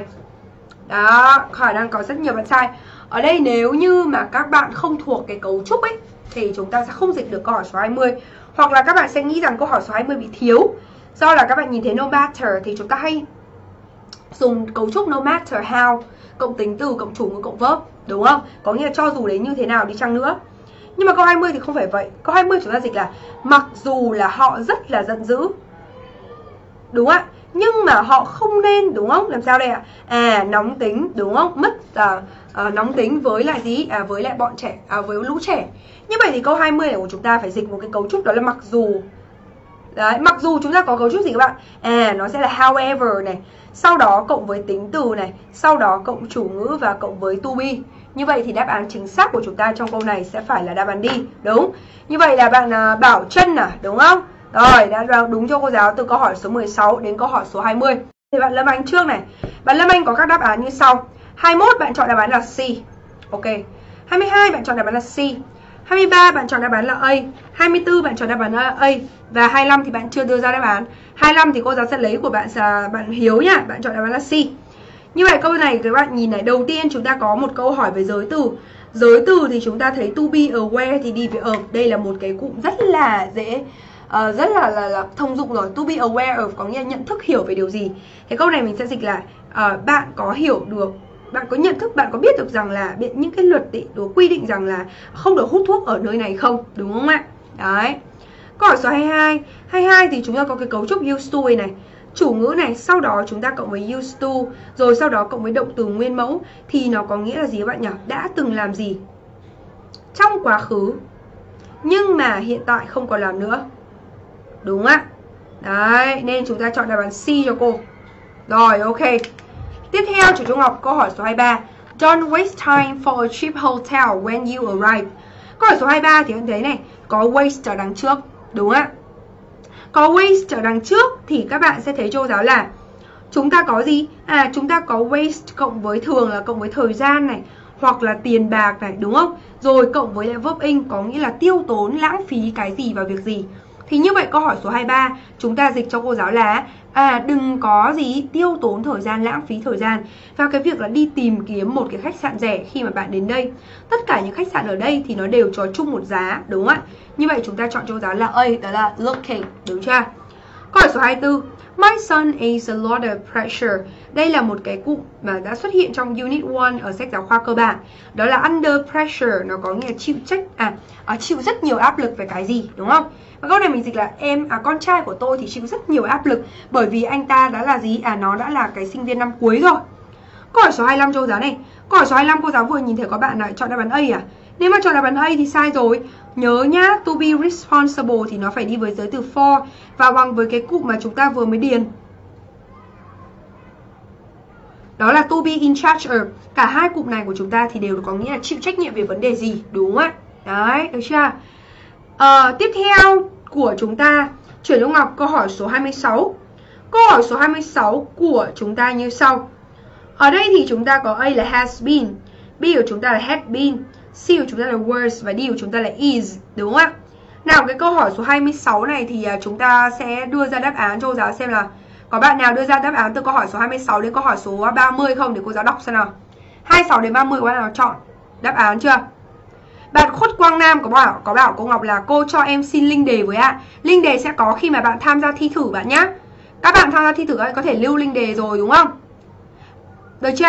Đó, khả năng có rất nhiều bạn sai. Ở đây nếu như mà các bạn không thuộc cái cấu trúc ấy thì chúng ta sẽ không dịch được câu hỏi số hai mươi. Hoặc là các bạn sẽ nghĩ rằng câu hỏi số hai mươi bị thiếu. Do là các bạn nhìn thấy no matter thì chúng ta hay dùng cấu trúc no matter how, cộng tính từ, cộng chủ ngữ, cộng verb, đúng không? Có nghĩa là cho dù đến như thế nào đi chăng nữa. Nhưng mà câu hai mươi thì không phải vậy. Câu hai mươi chúng ta dịch là mặc dù là họ rất là giận dữ, đúng ạ, nhưng mà họ không nên, đúng không? Làm sao đây ạ? À, nóng tính, đúng không? Mất à, à, nóng tính với lại gì? À, với lại bọn trẻ, à, với lũ trẻ. Như vậy thì câu hai mươi này của chúng ta phải dịch một cái cấu trúc đó là mặc dù. Đấy, mặc dù chúng ta có cấu trúc gì các bạn? À, nó sẽ là however này, sau đó cộng với tính từ này, sau đó cộng chủ ngữ và cộng với to be. Như vậy thì đáp án chính xác của chúng ta trong câu này sẽ phải là đáp án D, đúng. Như vậy là bạn à, Bảo Trân à, đúng không? Rồi, đã đúng cho cô giáo từ câu hỏi số mười sáu đến câu hỏi số hai mươi. Thì bạn Lâm Anh trước này. Bạn Lâm Anh có các đáp án như sau. hai mươi mốt bạn chọn đáp án là C. Ok. hai mươi hai bạn chọn đáp án là C. hai mươi ba bạn chọn đáp án là A. hai mươi tư bạn chọn đáp án là A. Và hai mươi lăm thì bạn chưa đưa ra đáp án. hai mươi lăm thì cô giáo sẽ lấy của bạn là bạn Hiếu nhá. Bạn chọn đáp án là C. Như vậy câu này các bạn nhìn này. Đầu tiên chúng ta có một câu hỏi về giới từ. Giới từ thì chúng ta thấy to be aware thì đi với ở. Đây là một cái cụm rất là dễ, uh, rất là, là, là thông dụng rồi. To be aware of có nghĩa là nhận thức, hiểu về điều gì. Thế câu này mình sẽ dịch là uh, bạn có hiểu được, bạn có nhận thức, bạn có biết được rằng là những cái luật định được quy định rằng là không được hút thuốc ở nơi này không, đúng không ạ? Đấy. Câu hỏi số hai mươi hai. hai mươi hai thì chúng ta có cái cấu trúc used to này, chủ ngữ này, sau đó chúng ta cộng với used to, rồi sau đó cộng với động từ nguyên mẫu. Thì nó có nghĩa là gì các bạn nhỉ? Đã từng làm gì trong quá khứ nhưng mà hiện tại không còn làm nữa, đúng ạ? Đấy, nên chúng ta chọn đáp án C cho cô. Rồi, ok. Tiếp theo chủ trung học câu hỏi số hai mươi ba. Don't waste time for a cheap hotel when you arrive. Câu hỏi số hai mươi ba thì bạn thấy này, có waste ở đằng trước, đúng ạ? Có waste ở đằng trước thì các bạn sẽ thấy cô giáo là chúng ta có gì? À, chúng ta có waste cộng với thường là cộng với thời gian này, hoặc là tiền bạc này, đúng không? Rồi cộng với lại verb in có nghĩa là tiêu tốn, lãng phí cái gì vào việc gì. Thì như vậy câu hỏi số hai mươi ba chúng ta dịch cho cô giáo là à, đừng có gì tiêu tốn thời gian, lãng phí thời gian vào cái việc là đi tìm kiếm một cái khách sạn rẻ khi mà bạn đến đây. Tất cả những khách sạn ở đây thì nó đều cho chung một giá, đúng không ạ? Như vậy chúng ta chọn cho cô giáo là A, đó là looking, đúng chưa? Câu hỏi số hai mươi tư. My son is a lot of pressure. Đây là một cái cụm mà đã xuất hiện trong Unit một ở sách giáo khoa cơ bản. Đó là under pressure, nó có nghĩa là chịu trách, à, à chịu rất nhiều áp lực về cái gì, đúng không? Và câu này mình dịch là em, à con trai của tôi thì chịu rất nhiều áp lực bởi vì anh ta đã là gì? À, nó đã là cái sinh viên năm cuối rồi. Câu hỏi số hai mươi lăm cho cô giáo này. Câu hỏi số hai mươi lăm cô giáo vừa nhìn thấy có bạn nào chọn đáp án A à? Nếu mà chọn đáp án A thì sai rồi. Nhớ nhá, to be responsible thì nó phải đi với giới từ for và bằng với cái cụm mà chúng ta vừa mới điền. Đó là to be in charge of. Cả hai cụm này của chúng ta thì đều có nghĩa là chịu trách nhiệm về vấn đề gì, đúng không ạ? Đấy, được chưa? À, tiếp theo của chúng ta chuyển Đông Ngọc câu hỏi số hai mươi sáu. Câu hỏi số hai mươi sáu của chúng ta như sau. Ở đây thì chúng ta có A là has been, B của chúng ta là had been, C của chúng ta là was và D của chúng ta là is, đúng không ạ? Nào, cái câu hỏi số hai mươi sáu này thì chúng ta sẽ đưa ra đáp án cho cô giáo xem là có bạn nào đưa ra đáp án từ câu hỏi số hai mươi sáu đến câu hỏi số ba mươi không, để cô giáo đọc xem nào. hai mươi sáu đến ba mươi có bạn nào chọn đáp án chưa? Bạn Khuất Quang Nam có bảo có bảo cô Ngọc là cô cho em xin link đề với ạ. Link đề sẽ có khi mà bạn tham gia thi thử bạn nhá. Các bạn tham gia thi thử có thể lưu link đề rồi, đúng không? Được chưa?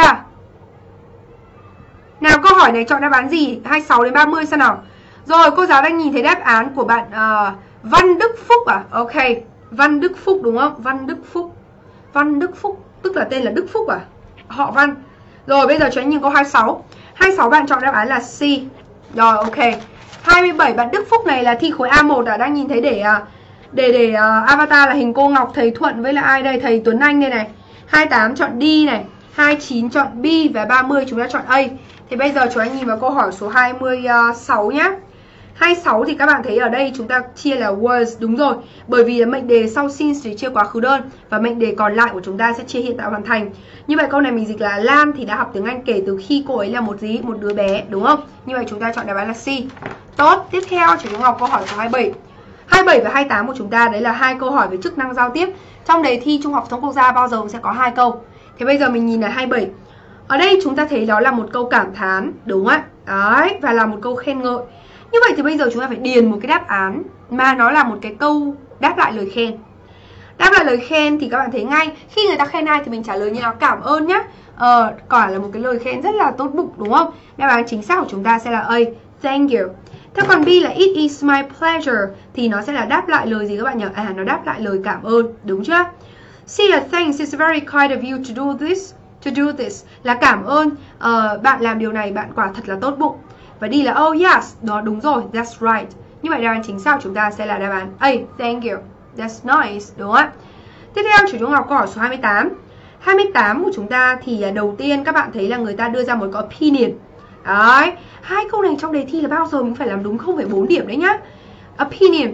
Nào, câu hỏi này chọn đáp án gì? hai mươi sáu đến ba mươi xem nào. Rồi, cô giáo đang nhìn thấy đáp án của bạn uh, Văn Đức Phúc à? Ok, Văn Đức Phúc đúng không? Văn Đức Phúc. Văn Đức Phúc, tức là tên là Đức Phúc à? Họ Văn. Rồi bây giờ chúng ta nhìn câu hai mươi sáu. hai mươi sáu bạn chọn đáp án là C. Rồi ok. hai mươi bảy bạn Đức Phúc này là thi khối A một à, đang nhìn thấy để để để uh, avatar là hình cô Ngọc, thầy Thuận với là ai đây? Thầy Tuấn Anh đây này. hai mươi tám chọn D này, hai mươi chín chọn B và ba mươi chúng ta chọn A. Thì bây giờ chúng ta nhìn vào câu hỏi số hai mươi sáu nhá. hai mươi sáu thì các bạn thấy ở đây chúng ta chia là was, đúng rồi. Bởi vì là mệnh đề sau since thì chia quá khứ đơn và mệnh đề còn lại của chúng ta sẽ chia hiện tại hoàn thành. Như vậy câu này mình dịch là Lan thì đã học tiếng Anh kể từ khi cô ấy là một gì? Một đứa bé, đúng không? Như vậy chúng ta chọn đáp án là C. Tốt, tiếp theo chúng ta học câu hỏi số hai mươi bảy. hai mươi bảy và hai mươi tám của chúng ta đấy là hai câu hỏi về chức năng giao tiếp. Trong đề thi Trung học phổ thông quốc gia bao giờ cũng sẽ có hai câu. Thế bây giờ mình nhìn là hai mươi bảy. Ở đây chúng ta thấy đó là một câu cảm thán, đúng không ạ? Đấy, và là một câu khen ngợi. Như vậy thì bây giờ chúng ta phải điền một cái đáp án mà nó là một cái câu đáp lại lời khen. Đáp lại lời khen thì các bạn thấy ngay, khi người ta khen ai thì mình trả lời như nào? Cảm ơn nhá. Ờ, quả là một cái lời khen rất là tốt bụng, đúng không? Đáp án chính xác của chúng ta sẽ là A, thank you. Thế còn B là it is my pleasure thì nó sẽ là đáp lại lời gì các bạn nhỉ? À, nó đáp lại lời cảm ơn, đúng chưa? C là thanks, it's very kind of you to do this. To do this là cảm ơn, uh, bạn làm điều này, bạn quả thật là tốt bụng. Và đi là oh yes, đó đúng rồi, that's right. Như vậy đáp án chính xác của chúng ta sẽ là đáp án A, thank you, that's nice, đúng không ạ? Tiếp theo chủ chúng học câu hỏi số hai mươi tám. hai mươi tám của chúng ta thì đầu tiên các bạn thấy là người ta đưa ra một cái opinion. Đấy, hai câu này trong đề thi là bao giờ mình phải làm đúng không phẩy bốn điểm đấy nhá. Opinion,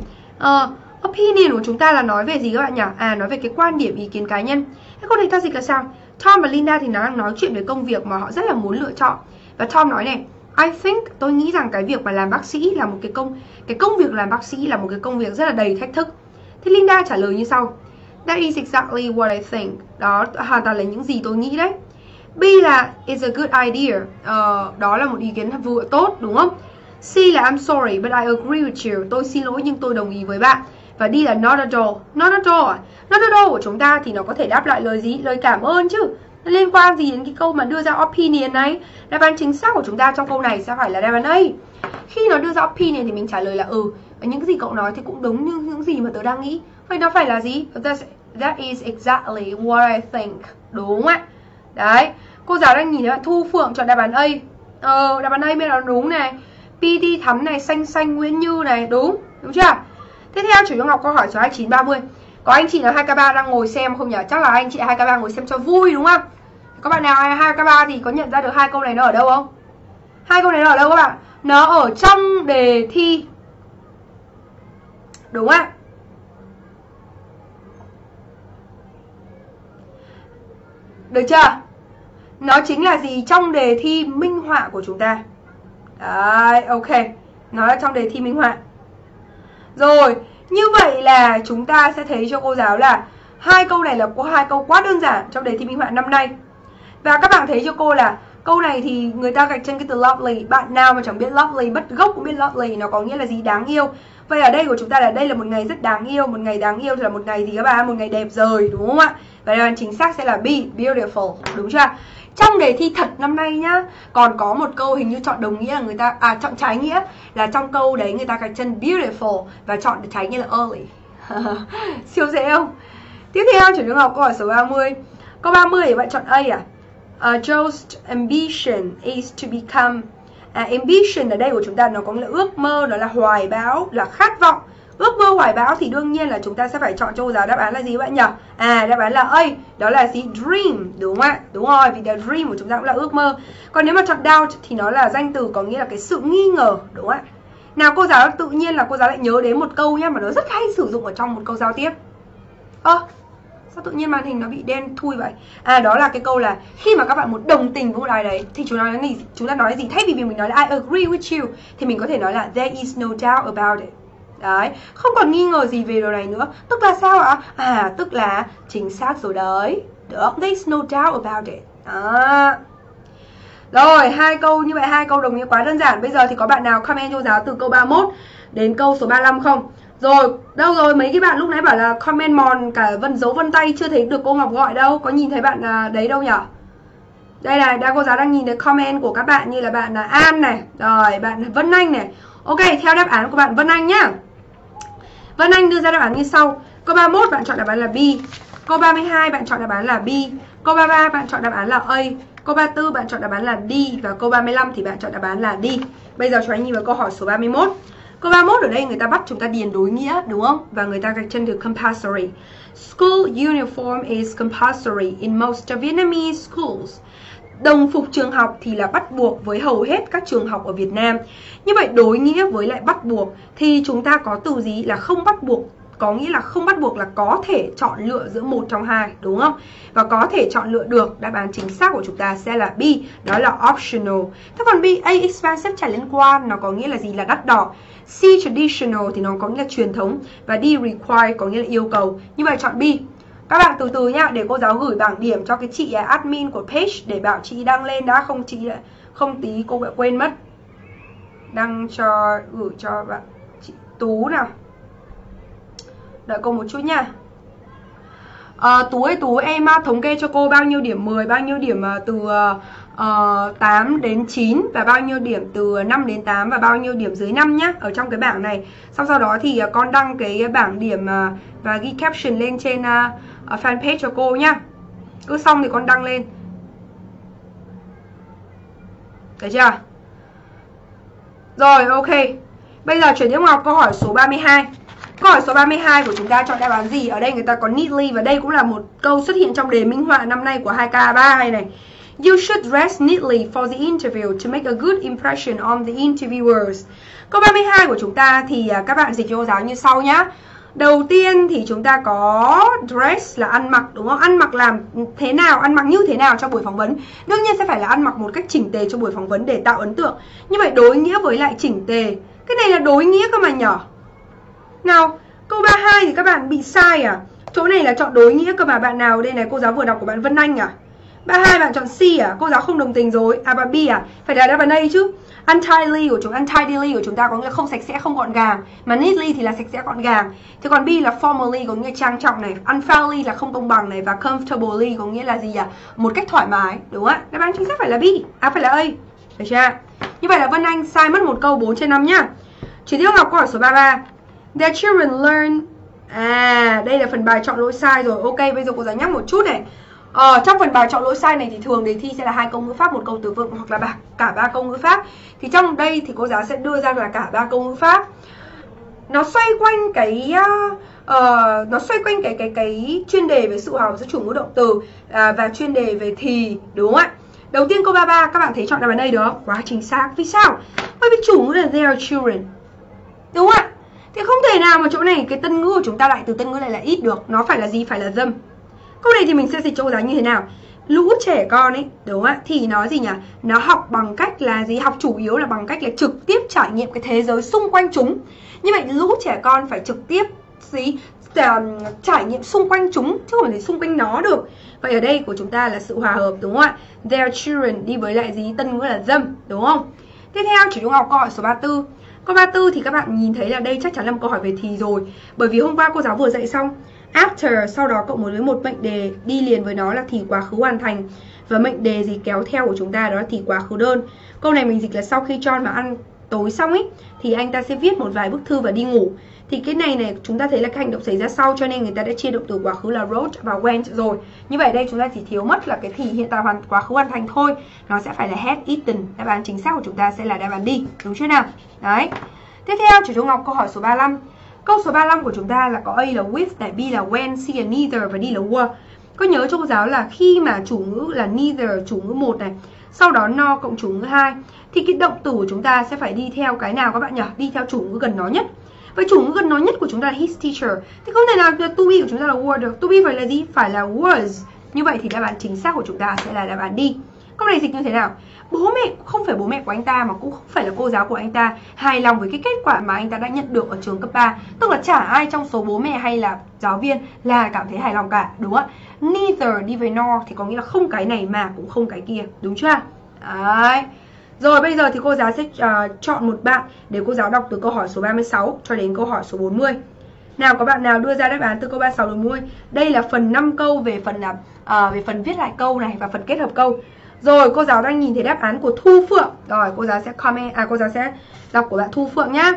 uh, opinion của chúng ta là nói về gì các bạn nhỉ? À, nói về cái quan điểm, ý kiến cá nhân. Cái câu này ta dịch là sao? Tom và Linda thì nó đang nói chuyện về công việc mà họ rất là muốn lựa chọn. Và Tom nói này, I think, tôi nghĩ rằng cái việc mà làm bác sĩ là một cái công cái công việc làm bác sĩ là một cái công việc rất là đầy thách thức. Thì Linda trả lời như sau: That is exactly what I think. Đó hoàn toàn là những gì tôi nghĩ đấy. B là it's a good idea. Uh, đó là một ý kiến vừa tốt, đúng không? C là I'm sorry but I agree with you. Tôi xin lỗi nhưng tôi đồng ý với bạn. Và D là not at all. Not at all à? Not at all của chúng ta thì nó có thể đáp lại lời gì? Lời cảm ơn chứ. Nó liên quan gì đến cái câu mà đưa ra opinion này? Đáp án chính xác của chúng ta trong câu này sẽ phải là đáp án A. Khi nó đưa ra opinion thì mình trả lời là ừ, những cái gì cậu nói thì cũng đúng như những gì mà tớ đang nghĩ. Vậy nó phải là gì? That is exactly what I think. Đúng ạ. Đấy, cô giáo đang nhìn thấy bạn Thu Phượng chọn đáp án A. Ờ, đáp án A mới là đúng này. pê tê Thắm này, Xanh Xanh Nguyễn Như này, đúng, đúng chưa? Tiếp theo chủ Ngọc câu hỏi số hai mươi chín ba mươi. Có anh chị nào hai K ba đang ngồi xem không nhỉ? Chắc là anh chị hai K ba ngồi xem cho vui đúng không? Các bạn nào hai K ba thì có nhận ra được hai câu này nó ở đâu không? Hai câu này nó ở đâu các bạn? Nó ở trong đề thi. Đúng ạ. Được chưa? Nó chính là gì? Trong đề thi minh họa của chúng ta. Đấy, ok. Nó là trong đề thi minh họa. Rồi, như vậy là chúng ta sẽ thấy cho cô giáo là hai câu này là có hai câu quá đơn giản trong đề thi minh họa năm nay. Và các bạn thấy cho cô là câu này thì người ta gạch chân cái từ lovely. Bạn nào mà chẳng biết lovely, bất gốc cũng biết lovely, nó có nghĩa là gì? Đáng yêu. Vậy ở đây của chúng ta là đây là một ngày rất đáng yêu. Một ngày đáng yêu thì là một ngày gì các bạn? Một ngày đẹp rời, đúng không ạ? Và đáp án chính xác sẽ là B, beautiful, đúng chưa? Trong đề thi thật năm nay nhá, còn có một câu hình như chọn đồng nghĩa là người ta à chọn trái nghĩa, là trong câu đấy người ta gạch chân beautiful và chọn trái nghĩa là early. Siêu dễ không? Tiếp theo chủ trường học câu hỏi số ba mươi. Câu ba mươi thì bạn chọn A à? Uh, Joe's ambition is to become à, ambition ở đây của chúng ta nó có nghĩa là ước mơ, đó là hoài bão, là khát vọng. Ước mơ hoài bão thì đương nhiên là chúng ta sẽ phải chọn cho cô giáo đáp án là gì bạn nhỉ? À, đáp án là A, đó là gì? Dream, đúng không ạ? Đúng rồi, vì the dream của chúng ta cũng là ước mơ. Còn nếu mà chọn doubt thì nó là danh từ có nghĩa là cái sự nghi ngờ, đúng không ạ? Nào cô giáo tự nhiên là cô giáo lại nhớ đến một câu nhá mà nó rất hay sử dụng ở trong một câu giao tiếp. Ơ, à, sao tự nhiên màn hình nó bị đen thui vậy? À, đó là cái câu là khi mà các bạn muốn đồng tình với một ai đấy thì chúng ta nói gì? Chúng ta nói gì? Thay vì mình nói là I agree with you thì mình có thể nói là there is no doubt about it. Đấy, không còn nghi ngờ gì về điều này nữa. Tức là sao ạ? À, tức là chính xác rồi đấy. Được, there's no doubt about it. Đó. Rồi, hai câu như vậy, hai câu đồng nghĩa quá đơn giản. Bây giờ thì có bạn nào comment cho giáo từ câu ba mươi mốt đến câu số ba mươi lăm không? Rồi, đâu rồi? Mấy cái bạn lúc nãy bảo là comment mòn cả vân dấu vân tay chưa thấy được cô Ngọc gọi đâu. Có nhìn thấy bạn đấy đâu nhỉ? Đây này, đã cô giáo đang nhìn thấy comment của các bạn như là bạn là An này, rồi bạn Vân Anh này. Ok, theo đáp án của bạn Vân Anh nhá. Vân Anh đưa ra đáp án như sau. Câu ba mươi mốt bạn chọn đáp án là B. Câu ba mươi hai bạn chọn đáp án là B. Câu ba mươi ba bạn chọn đáp án là A. Câu ba mươi tư bạn chọn đáp án là D. Và câu ba mươi lăm thì bạn chọn đáp án là D. Bây giờ chúng ta nhìn vào câu hỏi số ba mươi mốt. Câu ba mươi mốt ở đây người ta bắt chúng ta điền đối nghĩa, đúng không? Và người ta gạch chân từ compulsory. School uniform is compulsory in most Vietnamese schools. Đồng phục trường học thì là bắt buộc với hầu hết các trường học ở Việt Nam. Như vậy đối nghĩa với lại bắt buộc thì chúng ta có từ gì là không bắt buộc. Có nghĩa là không bắt buộc là có thể chọn lựa giữa một trong hai, đúng không? Và có thể chọn lựa được, đáp án chính xác của chúng ta sẽ là B, đó là optional. Thế còn B, A expensive trả liên quan, nó có nghĩa là gì? Là đắt đỏ. C traditional thì nó có nghĩa là truyền thống. Và D require có nghĩa là yêu cầu. Như vậy chọn B. Các bạn từ từ nhá, để cô giáo gửi bảng điểm cho cái chị admin của page để bảo chị đăng lên đã, không chị không tí cô lại quên mất. Đăng cho, gửi cho bạn chị Tú nào. Đợi cô một chút nha. à, Tú ơi, Tú em thống kê cho cô bao nhiêu điểm mười, bao nhiêu điểm từ uh, tám đến chín, và bao nhiêu điểm từ năm đến tám, và bao nhiêu điểm dưới năm nhá, ở trong cái bảng này. Xong sau đó thì uh, con đăng cái bảng điểm uh, và ghi caption lên trên uh, uh, fanpage cho cô nhá. Cứ xong thì con đăng lên. Được chưa? Rồi, ok. Bây giờ chuyển tiếp vào câu hỏi số ba mươi hai. Câu hỏi số ba mươi hai của chúng ta chọn đáp án gì? Ở đây người ta có neatly, và đây cũng là một câu xuất hiện trong đề minh họa năm nay của hai K ba hai này. You should dress neatly for the interview to make a good impression on the interviewers. Câu ba mươi hai của chúng ta thì các bạn dịch cho cô giáo như sau nhá. Đầu tiên thì chúng ta có dress là ăn mặc, đúng không? Ăn mặc làm thế nào, ăn mặc như thế nào cho buổi phỏng vấn. Đương nhiên sẽ phải là ăn mặc một cách chỉnh tề cho buổi phỏng vấn để tạo ấn tượng. Như vậy đối nghĩa với lại chỉnh tề, cái này là đối nghĩa cơ mà nhở. Nào, câu ba mươi hai thì các bạn bị sai à? Chỗ này là chọn đối nghĩa cơ mà. Bạn nào đây này, cô giáo vừa đọc của bạn Vân Anh à? ba mươi hai bạn chọn C à? Cô giáo không đồng tình rồi. À, bạn B à? Phải là đáp án A chứ. Untidily của chúng untidily của chúng ta có nghĩa là không sạch sẽ, không gọn gàng. Mà neatly thì là sạch sẽ, gọn gàng. Thế còn B là formally có nghĩa là trang trọng này, unfairly là không công bằng này, và comfortably có nghĩa là gì à? Một cách thoải mái, đúng không ạ? Đáp án chính xác phải là B, à phải là A. Được chưa? Như vậy là Vân Anh sai mất một câu, bốn trên năm nhá. Chuyển tiếp vào câu hỏi số ba mươi ba. Their children learn. À, đây là phần bài chọn lỗi sai rồi. Ok, bây giờ cô giáo nhắc một chút này. Ờ, trong phần bài chọn lỗi sai này thì thường đề thi sẽ là hai câu ngữ pháp, một câu từ vựng, hoặc là ba, cả ba câu ngữ pháp. Thì trong đây thì cô giáo sẽ đưa ra là cả ba câu ngữ pháp. Nó xoay quanh cái uh, nó xoay quanh cái cái cái chuyên đề về sự hòa hợp giữa chủ ngữ động từ uh, và chuyên đề về thì, đúng không ạ? Đầu tiên câu ba mươi ba các bạn thấy chọn đáp án đây được không? Quá chính xác. Vì sao? Bởi vì chủ ngữ là their children, đúng không ạ? Thì không thể nào mà chỗ này cái tân ngữ của chúng ta lại từ tân ngữ lại là ít được. Nó phải là gì? Phải là them. Câu này thì mình sẽ dịch cho cô giáo như thế nào? Lũ trẻ con ấy, đúng không ạ? Thì nó gì nhỉ? Nó học bằng cách là gì? Học chủ yếu là bằng cách là trực tiếp trải nghiệm cái thế giới xung quanh chúng. Như vậy lũ trẻ con phải trực tiếp gì? Trải nghiệm xung quanh chúng, chứ không phải xung quanh nó được. Vậy ở đây của chúng ta là sự hòa hợp, đúng không ạ? Their children đi với lại gì? Tân ngữ là them, đúng không? Tiếp theo chỉ trung học câu hỏi số ba mươi tư. Câu ba mươi tư thì các bạn nhìn thấy là đây chắc chắn là một câu hỏi về thì rồi. Bởi vì hôm qua cô giáo vừa dạy xong. After, sau đó cộng với một mệnh đề đi liền với nó là thì quá khứ hoàn thành. Và mệnh đề gì kéo theo của chúng ta đó là thì quá khứ đơn. Câu này mình dịch là sau khi John mà ăn tối xong ấy thì anh ta sẽ viết một vài bức thư và đi ngủ. Thì cái này này chúng ta thấy là cái hành động xảy ra sau, cho nên người ta đã chia động từ quá khứ là wrote và went rồi. Như vậy đây chúng ta chỉ thiếu mất là cái thì hiện tại hoàn quá khứ hoàn thành thôi. Nó sẽ phải là had eaten. Đáp án chính xác của chúng ta sẽ là đáp án đi, đúng chưa nào? Đấy. Tiếp theo chủ Trung Ngọc câu hỏi số ba mươi lăm. Câu số ba mươi lăm của chúng ta là có A là with, này B là when, C là neither và D là were. Có nhớ cho cô giáo là khi mà chủ ngữ là neither, chủ ngữ một này, sau đó no cộng chủ ngữ hai, thì cái động từ của chúng ta sẽ phải đi theo cái nào các bạn nhỉ? Đi theo chủ ngữ gần nó nhất. Vậy chủ ngữ gần nó nhất của chúng ta là his teacher. Thì không thể nào to be của chúng ta là were được. To be phải là gì? Phải là was. Như vậy thì đáp án chính xác của chúng ta sẽ là đáp án D. Câu này dịch như thế nào? Bố mẹ không phải bố mẹ của anh ta mà cũng không phải là cô giáo của anh ta hài lòng với cái kết quả mà anh ta đã nhận được ở trường cấp ba. Tức là chả ai trong số bố mẹ hay là giáo viên là cảm thấy hài lòng cả, đúng không ạ? Neither đi với no thì có nghĩa là không cái này mà cũng không cái kia, đúng chưa? Đấy. Rồi bây giờ thì cô giáo sẽ uh, chọn một bạn để cô giáo đọc từ câu hỏi số ba mươi sáu cho đến câu hỏi số bốn mươi. Nào có bạn nào đưa ra đáp án từ câu ba mươi sáu đến bốn mươi. Đây là phần năm câu về phần uh, về phần viết lại câu này và phần kết hợp câu. Rồi cô giáo đang nhìn thấy đáp án của Thu Phượng. Rồi cô giáo sẽ comment à cô giáo sẽ đọc của bạn Thu Phượng nhá.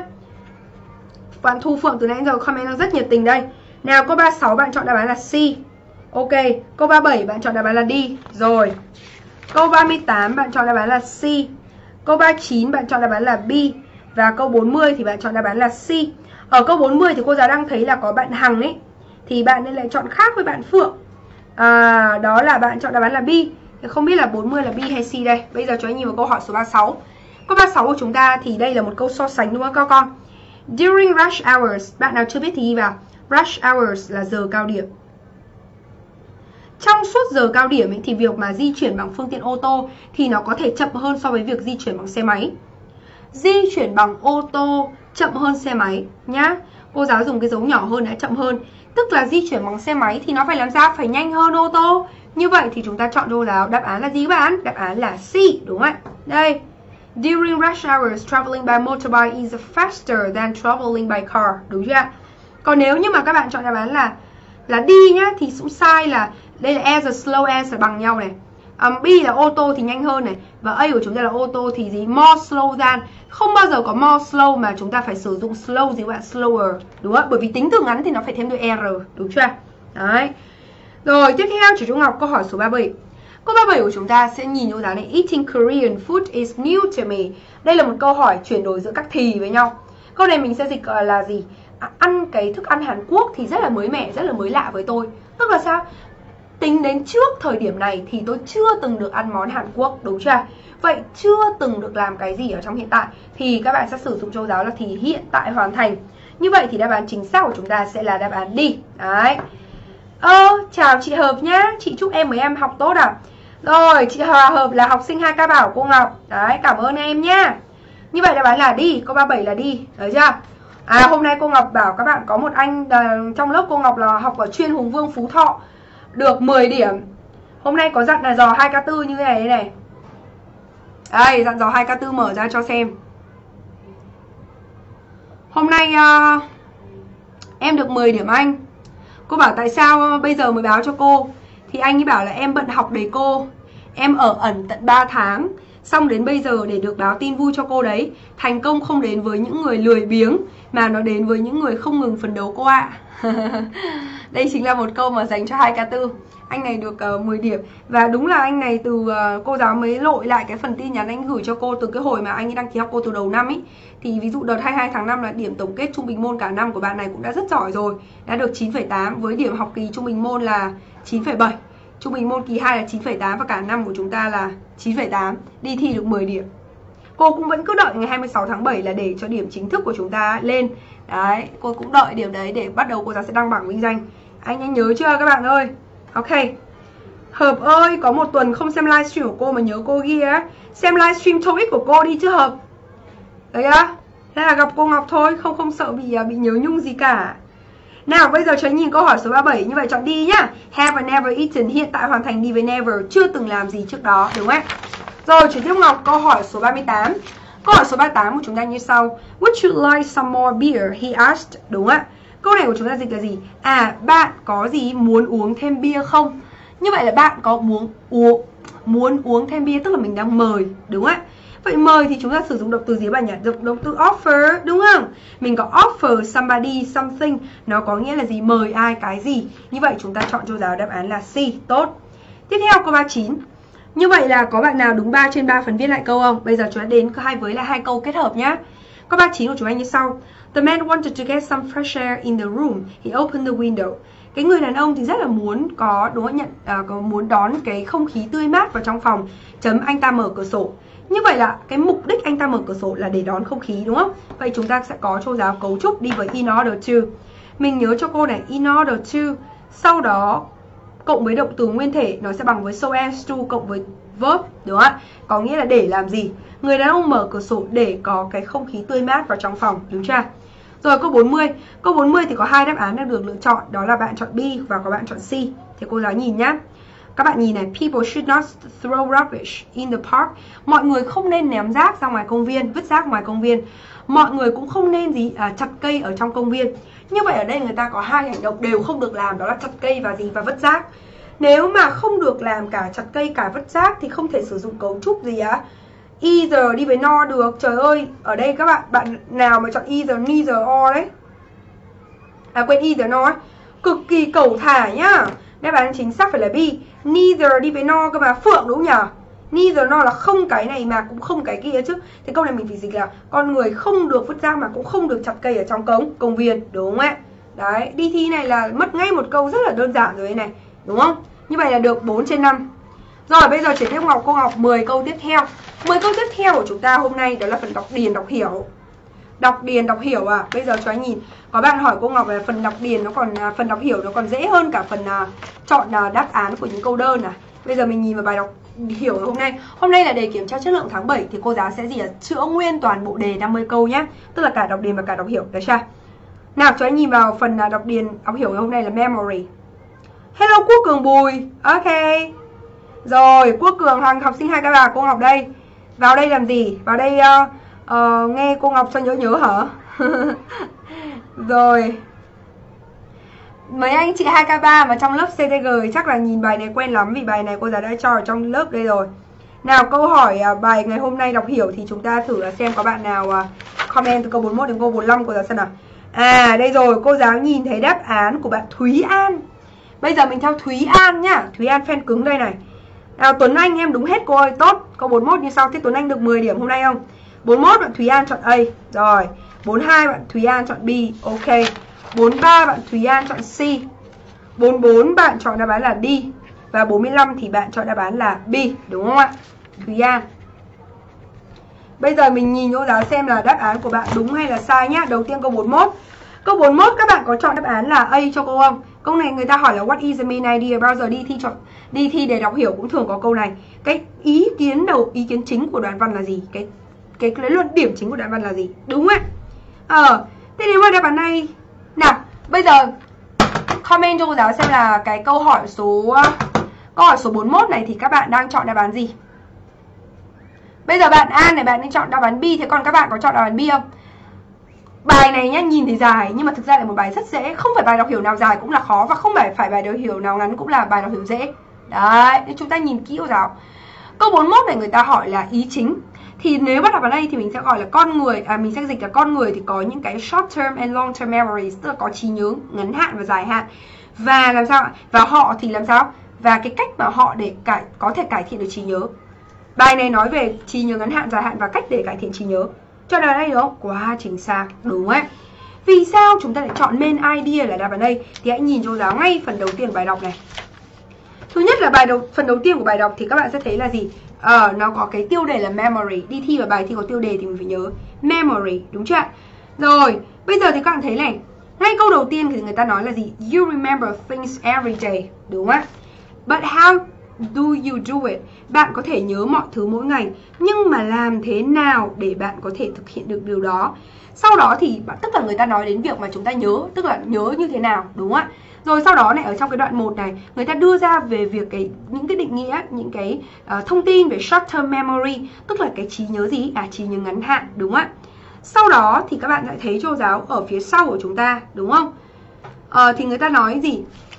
Bạn Thu Phượng từ nãy giờ comment đang rất nhiệt tình đây. Nào câu ba mươi sáu bạn chọn đáp án là C. Ok, câu ba mươi bảy bạn chọn đáp án là D. Rồi. Câu ba mươi tám bạn chọn đáp án là C. Câu ba mươi chín bạn chọn đáp án là B. Và câu bốn mươi thì bạn chọn đáp án là C. Ở câu bốn mươi thì cô giáo đang thấy là có bạn Hằng ấy, thì bạn nên lại chọn khác với bạn Phượng. À, đó là bạn chọn đáp án là B. Không biết là bốn mươi là B hay C đây. Bây giờ chúng ta nhìn vào câu hỏi số ba mươi sáu. Câu ba mươi sáu của chúng ta thì đây là một câu so sánh đúng không các con? During rush hours, bạn nào chưa biết thì ghi vào. Rush hours là giờ cao điểm. Trong suốt giờ cao điểm ấy, thì việc mà di chuyển bằng phương tiện ô tô thì nó có thể chậm hơn so với việc di chuyển bằng xe máy. Di chuyển bằng ô tô chậm hơn xe máy nhá. Cô giáo dùng cái dấu nhỏ hơn đã chậm hơn. Tức là di chuyển bằng xe máy thì nó phải làm sao? Phải nhanh hơn ô tô. Như vậy thì chúng ta chọn cô giáo đáp án là gì các bạn? Đáp án là C, đúng không ạ? Đây. During rush hours, traveling by motorbike is faster than traveling by car. Đúng chưa ạ? Còn nếu như mà các bạn chọn đáp án là là đi nhá thì cũng sai, là đây là as, slow as là bằng nhau này. Um, B là ô tô thì nhanh hơn này. Và A của chúng ta là ô tô thì gì? More slow than. Không bao giờ có more slow mà chúng ta phải sử dụng slow gì các bạn? Slower. Đúng không? Bởi vì tính từ ngắn thì nó phải thêm đuôi R. Đúng chưa? Đấy. Rồi tiếp theo chú Trung Ngọc câu hỏi số ba mươi bảy. Câu ba mươi bảy của chúng ta sẽ nhìn cô giáo này. Eating Korean food is new to me. Đây là một câu hỏi chuyển đổi giữa các thì với nhau. Câu này mình sẽ dịch là gì? À, ăn cái thức ăn Hàn Quốc thì rất là mới mẻ, rất là mới lạ với tôi. Tức là sao? Tính đến trước thời điểm này thì tôi chưa từng được ăn món Hàn Quốc, đúng chưa? Vậy chưa từng được làm cái gì ở trong hiện tại thì các bạn sẽ sử dụng châu giáo là thì hiện tại hoàn thành. Như vậy thì đáp án chính xác của chúng ta sẽ là đáp án D. Đấy. Ơ, chào chị Hợp nhá. Chị chúc em với em học tốt à? Rồi, chị Hòa Hợp là học sinh hai ca bảo cô Ngọc. Đấy, cảm ơn em nhá. Như vậy đáp án là D, câu ba mươi bảy là D, được chưa? À, hôm nay cô Ngọc bảo các bạn có một anh uh, trong lớp cô Ngọc là học ở chuyên Hùng Vương Phú Thọ, được mười điểm. Hôm nay có dặn là dò hai k bốn như thế này đây này. Đây, dặn dò hai k bốn mở ra cho xem. Hôm nay uh, em được mười điểm anh. Cô bảo tại sao bây giờ mới báo cho cô? Thì anh ấy bảo là em bận học đấy cô. Em ở ẩn tận ba tháng, xong đến bây giờ để được báo tin vui cho cô đấy. Thành công không đến với những người lười biếng, mà nó đến với những người không ngừng phấn đấu cô ạ. Đây chính là một câu mà dành cho hai k bốn. Anh này được uh, mười điểm. Và đúng là anh này từ uh, cô giáo mới lội lại cái phần tin nhắn anh gửi cho cô từ cái hồi mà anh ấy đăng ký học cô từ đầu năm ấy. Thì ví dụ đợt hai mươi hai tháng năm là điểm tổng kết trung bình môn cả năm của bạn này cũng đã rất giỏi rồi. Đã được chín phẩy tám với điểm học kỳ trung bình môn là chín phẩy bảy. Trung bình môn kỳ hai là chín phẩy tám và cả năm của chúng ta là chín phẩy tám. Đi thi được mười điểm. Cô cũng vẫn cứ đợi ngày hai mươi sáu tháng bảy là để cho điểm chính thức của chúng ta lên. Đấy, cô cũng đợi điểm đấy để bắt đầu cô giáo sẽ đăng bảng vinh danh. Anh anh nhớ chưa các bạn ơi? Ok. Hợp ơi, có một tuần không xem livestream của cô mà nhớ cô ghi á. Xem livestream TOEIC của cô đi chứ Hợp. Đấy á. Thế là gặp cô Ngọc thôi, không không sợ bị bị nhớ nhung gì cả. Nào bây giờ cho nhìn câu hỏi số ba mươi bảy. Như vậy chọn đi nhá. Have never eaten, hiện tại hoàn thành đi với never, chưa từng làm gì trước đó, đúng không ạ? Rồi chuyển tiếp Ngọc câu hỏi số ba mươi tám. Câu hỏi số ba mươi tám của chúng ta như sau. Would you like some more beer? He asked. Đúng ạ. Câu này của chúng ta dịch là gì? À, bạn có gì muốn uống thêm bia không? Như vậy là bạn có muốn uống muốn uống thêm bia, tức là mình đang mời, đúng không ạ? Vậy mời thì chúng ta sử dụng động từ gì bạn nhỉ? Động, động từ offer, đúng không? Mình có offer somebody something, nó có nghĩa là gì? Mời ai cái gì. Như vậy chúng ta chọn cho giáo đáp án là C. Tốt. Tiếp theo câu ba mươi chín. Như vậy là có bạn nào đúng ba trên ba phần viết lại câu không? Bây giờ chúng ta đến hai với là hai câu kết hợp nhá. Câu ba mươi chín của chúng ta như sau. The man wanted to get some fresh air in the room. He opened the window. Cái người đàn ông thì rất là muốn có đúng không? nhận à, có muốn đón cái không khí tươi mát vào trong phòng. Chấm anh ta mở cửa sổ. Như vậy là cái mục đích anh ta mở cửa sổ là để đón không khí, đúng không? Vậy chúng ta sẽ có cô giáo cấu trúc đi với in order to. Mình nhớ cho cô này, in order to. Sau đó cộng với động từ nguyên thể nó sẽ bằng với so as to cộng với verb, đúng không ạ? Có nghĩa là để làm gì? Người đàn ông mở cửa sổ để có cái không khí tươi mát vào trong phòng, đúng chưa? Rồi câu bốn mươi. Câu bốn mươi thì có hai đáp án đang được lựa chọn, đó là bạn chọn B và có bạn chọn C. Thì cô giáo nhìn nhá. Các bạn nhìn này, people should not throw rubbish in the park. Mọi người không nên ném rác ra ngoài công viên, vứt rác ngoài công viên. Mọi người cũng không nên gì à, chặt cây ở trong công viên. Như vậy ở đây người ta có hai hành động đều không được làm, đó là chặt cây và gì và vứt rác. Nếu mà không được làm cả chặt cây cả vứt rác thì không thể sử dụng cấu trúc gì á. Either đi với no được. Trời ơi, ở đây các bạn bạn nào mà chọn either, neither, or đấy. À quên, either no ấy. Cực kỳ cẩu thả nhá. Đáp án chính xác phải là B. Neither đi với no cơ mà. Phượng đúng không nhỉ? Neither nó là không cái này mà cũng không cái kia chứ. Thế câu này mình phải dịch là con người không được vứt rác mà cũng không được chặt cây ở trong cống công viên, đúng không ạ? Đấy, đi thi này là mất ngay một câu rất là đơn giản rồi này, đúng không? Như vậy là được bốn trên năm. Rồi bây giờ chuyển tiếp Ngọc, cô Ngọc mười câu tiếp theo. mười câu tiếp theo của chúng ta hôm nay đó là phần đọc điền đọc hiểu. Đọc điền đọc hiểu à? Bây giờ cho anh nhìn. Có bạn hỏi cô Ngọc là phần đọc điền nó còn phần đọc hiểu nó còn dễ hơn cả phần uh, chọn uh, đáp án của những câu đơn à. Bây giờ mình nhìn vào bài đọc hiểu hôm nay. Hôm nay là đề kiểm tra chất lượng tháng bảy thì cô giáo sẽ gì ạ? Chữa nguyên toàn bộ đề năm mươi câu nhé. Tức là cả đọc điền và cả đọc hiểu, được chưa? Nào cho anh nhìn vào phần uh, đọc điền đọc hiểu hôm nay là memory. Hello Quốc Cường Bùi. Ok. Rồi, Quốc Cường Hoàng học sinh hai k ba cô Ngọc đây. Vào đây làm gì? Vào đây uh, uh, nghe cô Ngọc cho nhớ nhớ hả? Rồi. Mấy anh chị hai k ba mà trong lớp xê tê giê chắc là nhìn bài này quen lắm vì bài này cô giáo đã cho ở trong lớp đây rồi. Nào câu hỏi uh, bài ngày hôm nay đọc hiểu thì chúng ta thử là xem có bạn nào uh, comment từ câu bốn mươi mốt đến câu bốn mươi lăm cô giáo xem nào. À, đây rồi, cô giáo nhìn thấy đáp án của bạn Thúy An. Bây giờ mình theo Thúy An nhá, Thúy An fan cứng đây này. Nào Tuấn Anh em đúng hết cô ơi, tốt. Câu bốn mươi mốt như sau, thế Tuấn Anh được mười điểm hôm nay không? bốn mươi mốt bạn Thúy An chọn A. Rồi, bốn mươi hai bạn Thúy An chọn B. Ok. bốn mươi ba bạn Thúy An chọn C. bốn mươi bốn bạn chọn đáp án là D. Và bốn mươi lăm thì bạn chọn đáp án là B, đúng không ạ? Thúy An. Bây giờ mình nhìn cô giáo xem là đáp án của bạn đúng hay là sai nhá. Đầu tiên câu bốn mươi mốt. Câu bốn mươi mốt các bạn có chọn đáp án là A cho cô không? Câu này người ta hỏi là what is the main idea? Bao giờ đi thi chọn đi thi để đọc hiểu cũng thường có câu này. Cái ý kiến đầu ý kiến chính của đoạn văn là gì? Cái cái cái luận điểm chính của đoạn văn là gì? Đúng ạ. Ờ, thế nếu mà đáp án này nào, bây giờ comment cho cô giáo xem là cái câu hỏi số câu hỏi số bốn mươi mốt này thì các bạn đang chọn đáp án gì? Bây giờ bạn A này bạn nên chọn đáp án B, thế còn các bạn có chọn đáp án B không? Bài này nhá, nhìn thì dài nhưng mà thực ra là một bài rất dễ. Không phải bài đọc hiểu nào dài cũng là khó, và không phải phải bài đọc hiểu nào ngắn cũng là bài đọc hiểu dễ. Đấy, nên chúng ta nhìn kỹ cô giáo. Câu bốn mươi mốt này người ta hỏi là ý chính. Thì nếu bắt đầu vào đây thì mình sẽ gọi là con người, à mình sẽ dịch là con người thì có những cái short term and long term memories, tức là có trí nhớ ngắn hạn và dài hạn. Và làm sao ạ? Và họ thì làm sao? Và cái cách mà họ để cải có thể cải thiện được trí nhớ. Bài này nói về trí nhớ ngắn hạn, dài hạn và cách để cải thiện trí nhớ. Cho đáp án đây đúng không? Quá chính xác, đúng ấy. Vì sao chúng ta lại chọn main idea là đáp án đây? Thì hãy nhìn cho giáo ngay phần đầu tiên của bài đọc này. Thứ nhất là bài đầu phần đầu tiên của bài đọc thì các bạn sẽ thấy là gì? Ờ, nó có cái tiêu đề là memory. Đi thi vào bài thi có tiêu đề thì mình phải nhớ memory, đúng chưa ạ? Rồi, bây giờ thì các bạn thấy này, ngay câu đầu tiên thì người ta nói là gì? You remember things every day, đúng không ạ? But how do you do it? Bạn có thể nhớ mọi thứ mỗi ngày, nhưng mà làm thế nào để bạn có thể thực hiện được điều đó? Sau đó thì tức là người ta nói đến việc mà chúng ta nhớ, tức là nhớ như thế nào, đúng không ạ? Rồi sau đó này, ở trong cái đoạn một này, người ta đưa ra về việc cái những cái định nghĩa, những cái uh, thông tin về short term memory, tức là cái trí nhớ gì? À, trí nhớ ngắn hạn, đúng không ạ? Sau đó thì các bạn lại thấy cô giáo ở phía sau của chúng ta, đúng không? Uh, thì người ta nói gì?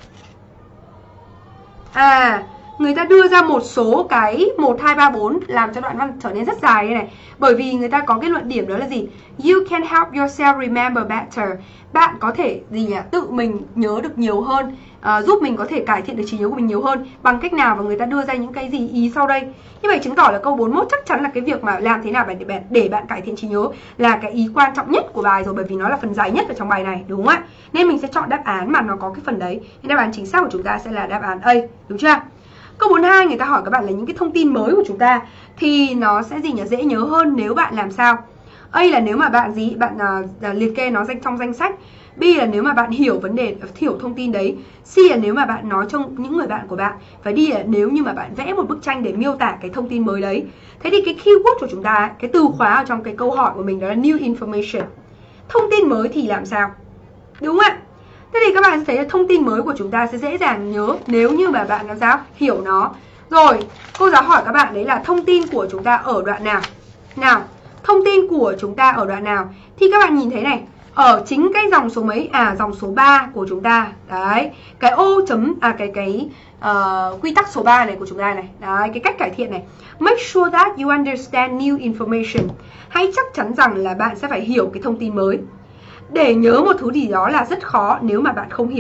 À, người ta đưa ra một số cái một, hai, ba, bốn làm cho đoạn văn trở nên rất dài đây này. Bởi vì người ta có cái luận điểm đó là gì? You can help yourself remember better. Bạn có thể gì nhỉ? Tự mình nhớ được nhiều hơn, à, giúp mình có thể cải thiện được trí nhớ của mình nhiều hơn. Bằng cách nào? Và người ta đưa ra những cái gì ý sau đây. Như vậy chứng tỏ là câu bốn mươi mốt chắc chắn là cái việc mà làm thế nào để bạn, để bạn cải thiện trí nhớ là cái ý quan trọng nhất của bài rồi. Bởi vì nó là phần dài nhất ở trong bài này, đúng không ạ? Nên mình sẽ chọn đáp án mà nó có cái phần đấy. Nên đáp án chính xác của chúng ta sẽ là đáp án A, đúng chưa? Câu bốn mươi hai người ta hỏi các bạn là những cái thông tin mới của chúng ta thì nó sẽ gì nhỉ? Dễ nhớ hơn nếu bạn làm sao? A là nếu mà bạn gì? Bạn uh, liệt kê nó danh trong danh sách. B là nếu mà bạn hiểu vấn đề, hiểu thông tin đấy. C là nếu mà bạn nói cho những người bạn của bạn. Và D là nếu như mà bạn vẽ một bức tranh để miêu tả cái thông tin mới đấy. Thế thì cái keyword của chúng ta, cái từ khóa ở trong cái câu hỏi của mình đó là new information. Thông tin mới thì làm sao? Đúng không ạ? Thế thì các bạn sẽ thấy là thông tin mới của chúng ta sẽ dễ dàng nhớ nếu như mà bạn làm sao? Hiểu nó. Rồi, cô giáo hỏi các bạn đấy là thông tin của chúng ta ở đoạn nào? Nào, thông tin của chúng ta ở đoạn nào? Thì các bạn nhìn thấy này, ở chính cái dòng số mấy? À, dòng số ba của chúng ta. Đấy, cái ô chấm, à cái cái uh, quy tắc số ba này của chúng ta này. Đấy, cái cách cải thiện này. Make sure that you understand new information. Hãy chắc chắn rằng là bạn sẽ phải hiểu cái thông tin mới. Để nhớ một thứ gì đó là rất khó nếu mà bạn không hiểu.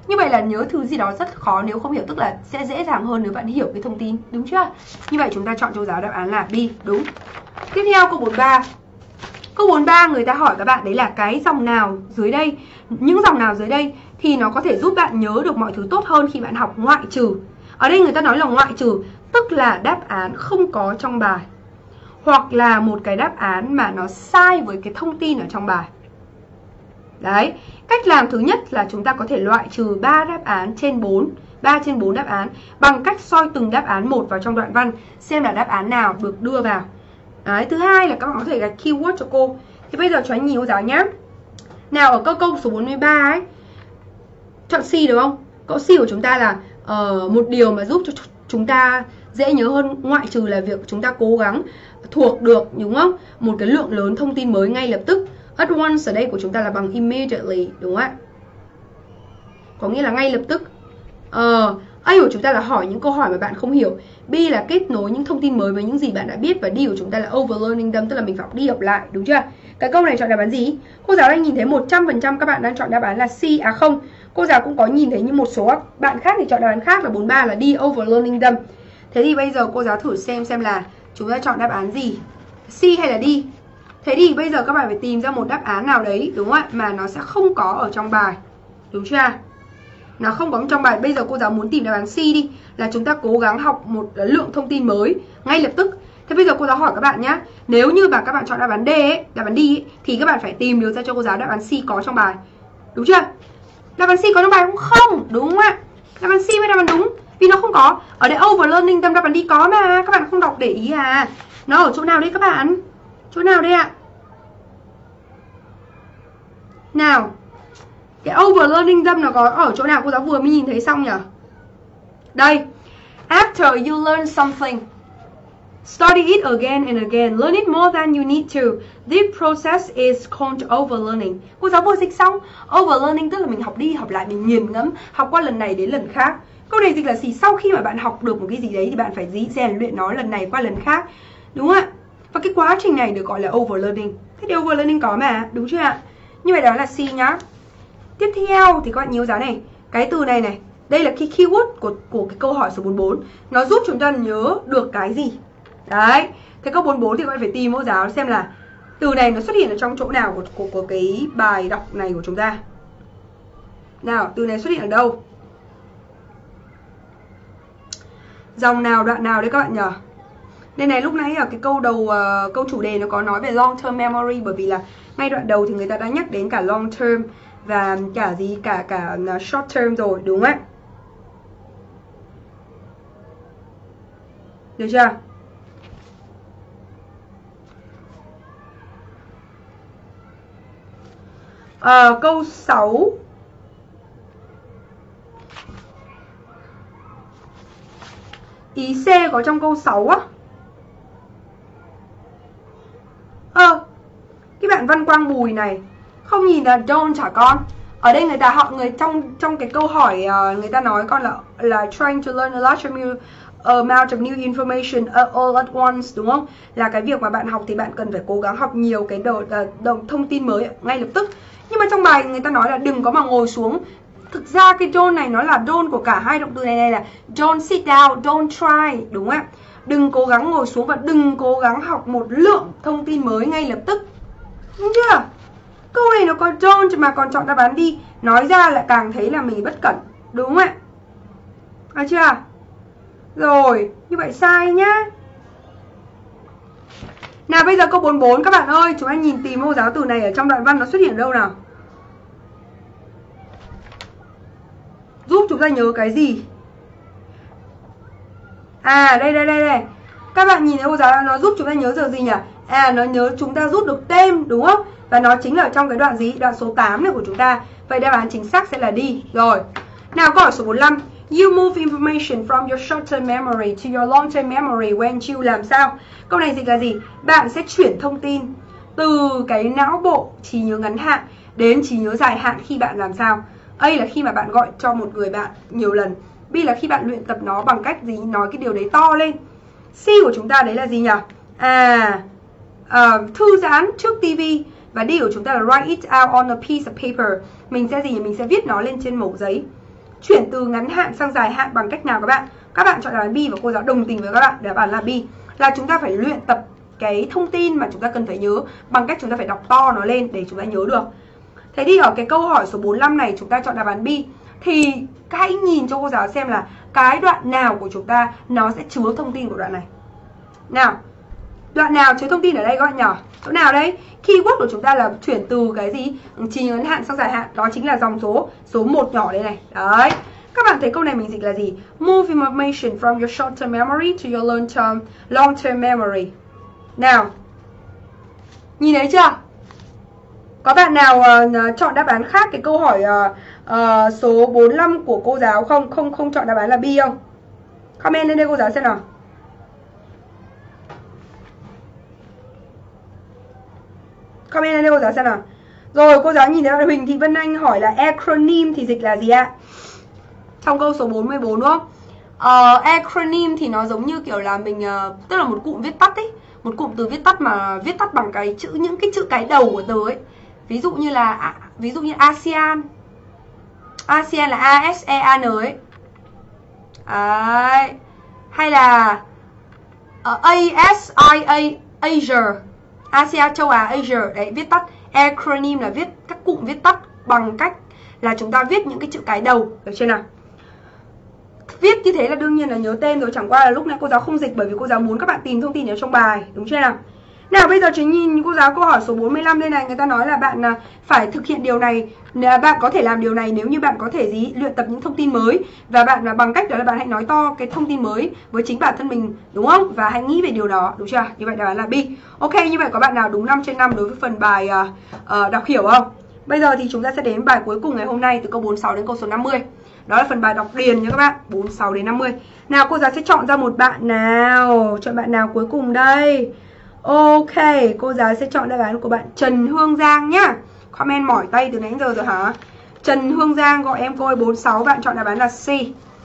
Như vậy là nhớ thứ gì đó rất khó nếu không hiểu, tức là sẽ dễ dàng hơn nếu bạn hiểu cái thông tin, đúng chưa? Như vậy chúng ta chọn cho cô giáo đáp án là B, đúng. Tiếp theo câu bốn mươi ba. Câu bốn mươi ba người ta hỏi các bạn đấy là cái dòng nào dưới đây, những dòng nào dưới đây thì nó có thể giúp bạn nhớ được mọi thứ tốt hơn khi bạn học ngoại trừ. Ở đây người ta nói là ngoại trừ, tức là đáp án không có trong bài, hoặc là một cái đáp án mà nó sai với cái thông tin ở trong bài. Đấy, cách làm thứ nhất là chúng ta có thể loại trừ ba đáp án trên bốn, ba trên bốn đáp án bằng cách soi từng đáp án một vào trong đoạn văn xem là đáp án nào được đưa vào. Đấy, thứ hai là các bạn có thể gạch keyword cho cô. Thì bây giờ cho anh nhìn cô giáo nhé. Nào ở câu câu số bốn mươi ba ấy, chọn C đúng không? Câu C của chúng ta là uh, một điều mà giúp cho chúng ta dễ nhớ hơn ngoại trừ là việc chúng ta cố gắng thuộc được, đúng không? Một cái lượng lớn thông tin mới ngay lập tức. At once ở đây của chúng ta là bằng immediately, đúng không ạ? Có nghĩa là ngay lập tức. uh, A của chúng ta là hỏi những câu hỏi mà bạn không hiểu. B là kết nối những thông tin mới với những gì bạn đã biết. Và D của chúng ta là overlearning them, tức là mình phải học đi học lại, đúng chưa? Cái câu này chọn đáp án gì? Cô giáo đang nhìn thấy một trăm phần trăm các bạn đang chọn đáp án là C. À không, cô giáo cũng có nhìn thấy như một số bạn khác thì chọn đáp án khác là bốn mươi ba là D, overlearning them. Thế thì bây giờ cô giáo thử xem xem là chúng ta chọn đáp án gì, C hay là D. Thế thì bây giờ các bạn phải tìm ra một đáp án nào đấy, đúng không ạ, mà nó sẽ không có ở trong bài, đúng chưa? Nó không có trong bài. Bây giờ cô giáo muốn tìm đáp án C đi, là chúng ta cố gắng học một lượng thông tin mới ngay lập tức. Thế bây giờ cô giáo hỏi các bạn nhé, nếu như mà các bạn chọn đáp án D ấy, đáp án D ấy, thì các bạn phải tìm được ra cho cô giáo đáp án C có trong bài, đúng chưa? Đáp án C có trong bài cũng không, đúng không ạ? Đáp án C mới đáp án đúng, vì nó không có. Ở đây overlearning tâm đáp án D có mà, các bạn không đọc để ý à? Nó ở chỗ nào đây các bạn? Chỗ nào đây ạ? Nào, cái overlearning them nó có ở chỗ nào cô giáo vừa mới nhìn thấy xong nhỉ? Đây. After you learn something, study it again and again. Learn it more than you need to. This process is called overlearning. Cô giáo vừa dịch xong. Overlearning tức là mình học đi học lại, mình nghiền ngẫm, học qua lần này đến lần khác. Câu này dịch là gì? Sau khi mà bạn học được một cái gì đấy thì bạn phải rèn luyện nó lần này qua lần khác, đúng không ạ? Và cái quá trình này được gọi là overlearning. Thế thì overlearning có mà, đúng chưa ạ? Như vậy đó là C nhá. Tiếp theo thì các bạn nhớ giáo này, cái từ này này, đây là cái keyword của, của cái câu hỏi số bốn mươi bốn. Nó giúp chúng ta nhớ được cái gì? Đấy, thế câu bốn mươi bốn thì các bạn phải tìm cô giáo xem là từ này nó xuất hiện ở trong chỗ nào của, của, của cái bài đọc này của chúng ta. Nào, từ này xuất hiện ở đâu? Dòng nào, đoạn nào đấy các bạn nhỉ? Đây này, lúc nãy ở cái câu đầu, uh, câu chủ đề nó có nói về long term memory, bởi vì là ngay đoạn đầu thì người ta đã nhắc đến cả long term và cả gì, cả cả short term rồi, đúng không ạ? Được chưa? À, câu sáu. Ý C có trong câu sáu á. Ờ, à, cái bạn Văn Quang Bùi này không nhìn là don't hả con? Ở đây người ta họ người trong trong cái câu hỏi uh, người ta nói con là là trying to learn a large amount of new information all at once, đúng không? Là cái việc mà bạn học thì bạn cần phải cố gắng học nhiều cái đầu, đầu thông tin mới ngay lập tức. Nhưng mà trong bài người ta nói là đừng có mà ngồi xuống. Thực ra cái don't này nó là don't của cả hai động từ này, này là don't sit down, don't try, đúng không ạ? Đừng cố gắng ngồi xuống và đừng cố gắng học một lượng thông tin mới ngay lập tức, đúng chưa? Câu này nó có don't mà còn chọn đáp án đi, nói ra là càng thấy là mình bất cẩn, đúng không ạ? Được chưa? Rồi, như vậy sai nhá. Nào bây giờ câu bốn mươi bốn các bạn ơi, chúng ta nhìn tìm cô giáo từ này ở trong đoạn văn nó xuất hiện ở đâu nào? Giúp chúng ta nhớ cái gì? À đây đây đây đây. Các bạn nhìn thấy cô giáo nó giúp chúng ta nhớ giờ gì nhỉ? À nó nhớ chúng ta rút được tên, đúng không? Và nó chính là ở trong cái đoạn gì? Đoạn số tám này của chúng ta. Vậy đáp án chính xác sẽ là D. Rồi. Nào câu hỏi số bốn mươi lăm. You move information from your short-term memory to your long-term memory when you làm sao? Câu này dịch là gì? Bạn sẽ chuyển thông tin từ cái não bộ trí nhớ ngắn hạn đến trí nhớ dài hạn khi bạn làm sao? A là khi mà bạn gọi cho một người bạn nhiều lần. B là khi bạn luyện tập nó bằng cách gì? Nói cái điều đấy to lên. C của chúng ta đấy là gì nhỉ? À, uh, thư giãn trước tivi. Và D của chúng ta là write it out on a piece of paper. Mình sẽ gì? Mình sẽ viết nó lên trên mẩu giấy. chuyển từ ngắn hạn sang dài hạn bằng cách nào các bạn? Các bạn chọn đáp án B và cô giáo đồng tình với các bạn. Đáp án là B, là chúng ta phải luyện tập cái thông tin mà chúng ta cần phải nhớ bằng cách chúng ta phải đọc to nó lên để chúng ta nhớ được. Thế thì ở cái câu hỏi số bốn mươi lăm này chúng ta chọn đáp án B. Thì hãy nhìn cho cô giáo xem là cái đoạn nào của chúng ta nó sẽ chứa thông tin của đoạn này. Nào, đoạn nào chứa thông tin ở đây các bạn nhỏ? Chỗ nào đấy? Keyword của chúng ta là chuyển từ cái gì? Chỉ ngắn hạn sang dài hạn. Đó chính là dòng số số một nhỏ đây này. Đấy. Các bạn thấy câu này mình dịch là gì? Move information from your short-term memory to your long-term long-term memory. Nào, nhìn thấy chưa? Có bạn nào uh, chọn đáp án khác cái câu hỏi uh, uh, số bốn mươi lăm của cô giáo không? Không không chọn đáp án là B không? Comment lên đây cô giáo xem nào. Comment lên đây cô giáo xem nào. Rồi cô giáo nhìn thấy Huỳnh Thị Vân Anh hỏi là acronym thì dịch là gì ạ? Trong câu số bốn mươi bốn đúng không? Uh, acronym thì nó giống như kiểu là mình uh, tức là một cụm viết tắt ấy, một cụm từ viết tắt mà viết tắt bằng cái chữ những cái chữ cái đầu của từ ấy. Ví dụ như là ví dụ như ASEAN. ASEAN là A S E A N ấy. Đấy. Hay là uh, A S I A Asia. ASEAN châu Á Asia. Đấy, viết tắt. Acronym là viết các cụm viết tắt bằng cách là chúng ta viết những cái chữ cái đầu, được chưa nào? Viết như thế là đương nhiên là nhớ tên rồi, chẳng qua là lúc nãy cô giáo không dịch bởi vì cô giáo muốn các bạn tìm thông tin ở trong bài, đúng chưa nào? Nào bây giờ chúng nhìn cô giáo câu hỏi số bốn mươi lăm đây này, người ta nói là bạn phải thực hiện điều này, bạn có thể làm điều này nếu như bạn có thể gì luyện tập những thông tin mới, và bạn bằng cách đó là bạn hãy nói to cái thông tin mới với chính bản thân mình, đúng không? Và hãy nghĩ về điều đó, đúng chưa? Như vậy đáp án là B. Ok, như vậy có bạn nào đúng năm trên năm đối với phần bài uh, uh, đọc hiểu không? Bây giờ thì chúng ta sẽ đến bài cuối cùng ngày hôm nay từ câu bốn mươi sáu đến câu số năm mươi. Đó là phần bài đọc liền nha các bạn, bốn mươi sáu đến năm mươi. Nào cô giáo sẽ chọn ra một bạn nào, chọn bạn nào cuối cùng đây. Ok, cô giáo sẽ chọn đáp án của bạn Trần Hương Giang nhá. Comment mỏi tay từ nãy giờ rồi hả? Trần Hương Giang gọi em cô ơi. Bốn mươi sáu bạn chọn đáp án là C.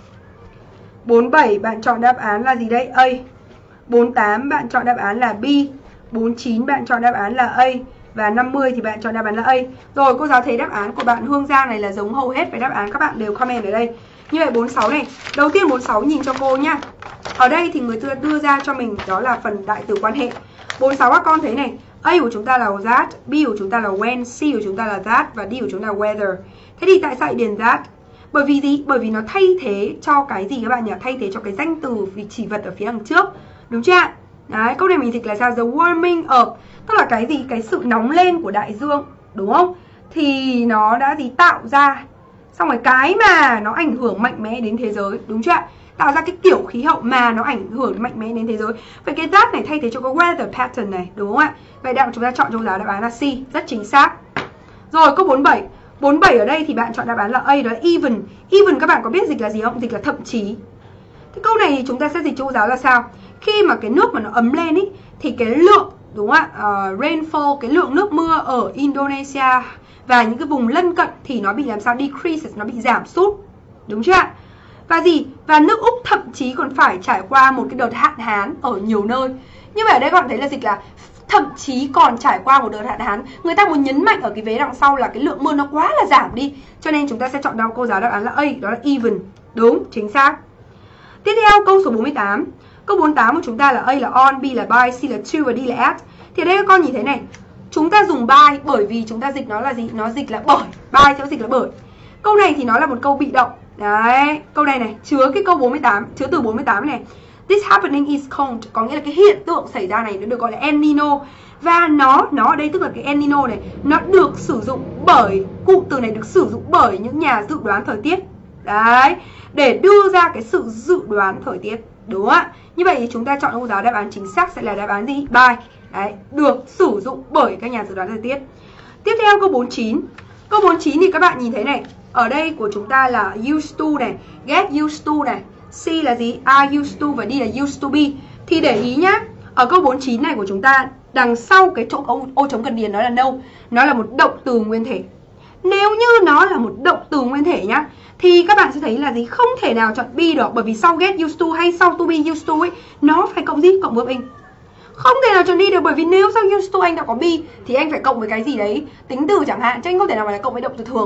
Bốn mươi bảy bạn chọn đáp án là gì đây? A. Bốn mươi tám bạn chọn đáp án là B. Bốn mươi chín bạn chọn đáp án là A. Và năm mươi thì bạn chọn đáp án là A. Rồi cô giáo thấy đáp án của bạn Hương Giang này là giống hầu hết với đáp án các bạn đều comment ở đây. Như vậy bốn mươi sáu này, đầu tiên bốn mươi sáu nhìn cho cô nhá. Ở đây thì người ta đưa ra cho mình đó là phần đại từ quan hệ. bốn mươi sáu các con thấy này, A của chúng ta là that, B của chúng ta là when, C của chúng ta là that và D của chúng ta là whether. Thế thì tại sao lại điền that? Bởi vì gì? Bởi vì nó thay thế cho cái gì các bạn nhỉ? Thay thế cho cái danh từ vì chỉ vật ở phía đằng trước. Đúng chưa ạ? Đấy, câu này mình dịch là sao? The warming up, tức là cái gì? Cái sự nóng lên của đại dương, đúng không? Thì nó đã gì tạo ra, xong rồi cái mà nó ảnh hưởng mạnh mẽ đến thế giới, đúng chưa ạ? Tạo ra cái kiểu khí hậu mà nó ảnh hưởng mạnh mẽ đến thế giới. Vậy cái that này thay thế cho cái weather pattern này, đúng không ạ? Vậy đạo chúng ta chọn trong đó đáp án là C, rất chính xác. Rồi câu bốn mươi bảy. bốn mươi bảy ở đây thì bạn chọn đáp án là A, đó là even. Even các bạn có biết dịch là gì không? Dịch là thậm chí. Thế câu này thì chúng ta sẽ dịch cho cô giáo là sao? Khi mà cái nước mà nó ấm lên ý, thì cái lượng, đúng không ạ? Uh, rainfall, cái lượng nước mưa ở Indonesia và những cái vùng lân cận thì nó bị làm sao? Decreases, nó bị giảm sút. Đúng chưa ạ? Và gì? Và nước Úc thậm chí còn phải trải qua một cái đợt hạn hán ở nhiều nơi. Như vậy ở đây các bạn thấy là dịch là thậm chí còn trải qua một đợt hạn hán. Người ta muốn nhấn mạnh ở cái vế đằng sau là cái lượng mưa nó quá là giảm đi. Cho nên chúng ta sẽ chọn đáp cô giáo đáp án là A, đó là even. Đúng, chính xác. Tiếp theo câu số bốn mươi tám. Câu bốn mươi tám của chúng ta là A là on, B là by, C là to và D là at. Thì ở đây các con nhìn thấy này, chúng ta dùng by bởi vì chúng ta dịch nó là gì? Nó dịch là bởi. By sẽ dịch là bởi. Câu này thì nó là một câu bị động. Đấy, câu này này, chứa cái câu bốn mươi tám, chứa từ bốn mươi tám này. This happening is called, có nghĩa là cái hiện tượng xảy ra này nó được gọi là El Nino. Và nó, nó ở đây tức là cái El Nino này, nó được sử dụng bởi, cụm từ này được sử dụng bởi những nhà dự đoán thời tiết. Đấy, để đưa ra cái sự dự đoán thời tiết. Đúng không ạ? Như vậy thì chúng ta chọn cô giáo đáp án chính xác sẽ là đáp án gì? By. Đấy, được sử dụng bởi các nhà dự đoán thời tiết. Tiếp theo câu bốn mươi chín. Câu bốn mươi chín thì các bạn nhìn thấy này, ở đây của chúng ta là used to này, get used to này, C là gì? Are used to và D là used to be. Thì để ý nhá, ở câu bốn mươi chín này của chúng ta, đằng sau cái chỗ ô, ô trống cần điền nó là no, nó là một động từ nguyên thể. Nếu như nó là một động từ nguyên thể nhá, thì các bạn sẽ thấy là gì? Không thể nào chọn be được, bởi vì sau get used to hay sau to be used to ấy, nó phải cộng gì? Cộng verb in. Không thể nào chọn đi được, bởi vì nếu sau used to anh đã có be thì anh phải cộng với cái gì đấy, tính từ chẳng hạn, chứ anh không thể nào mà lại cộng với động từ thường được.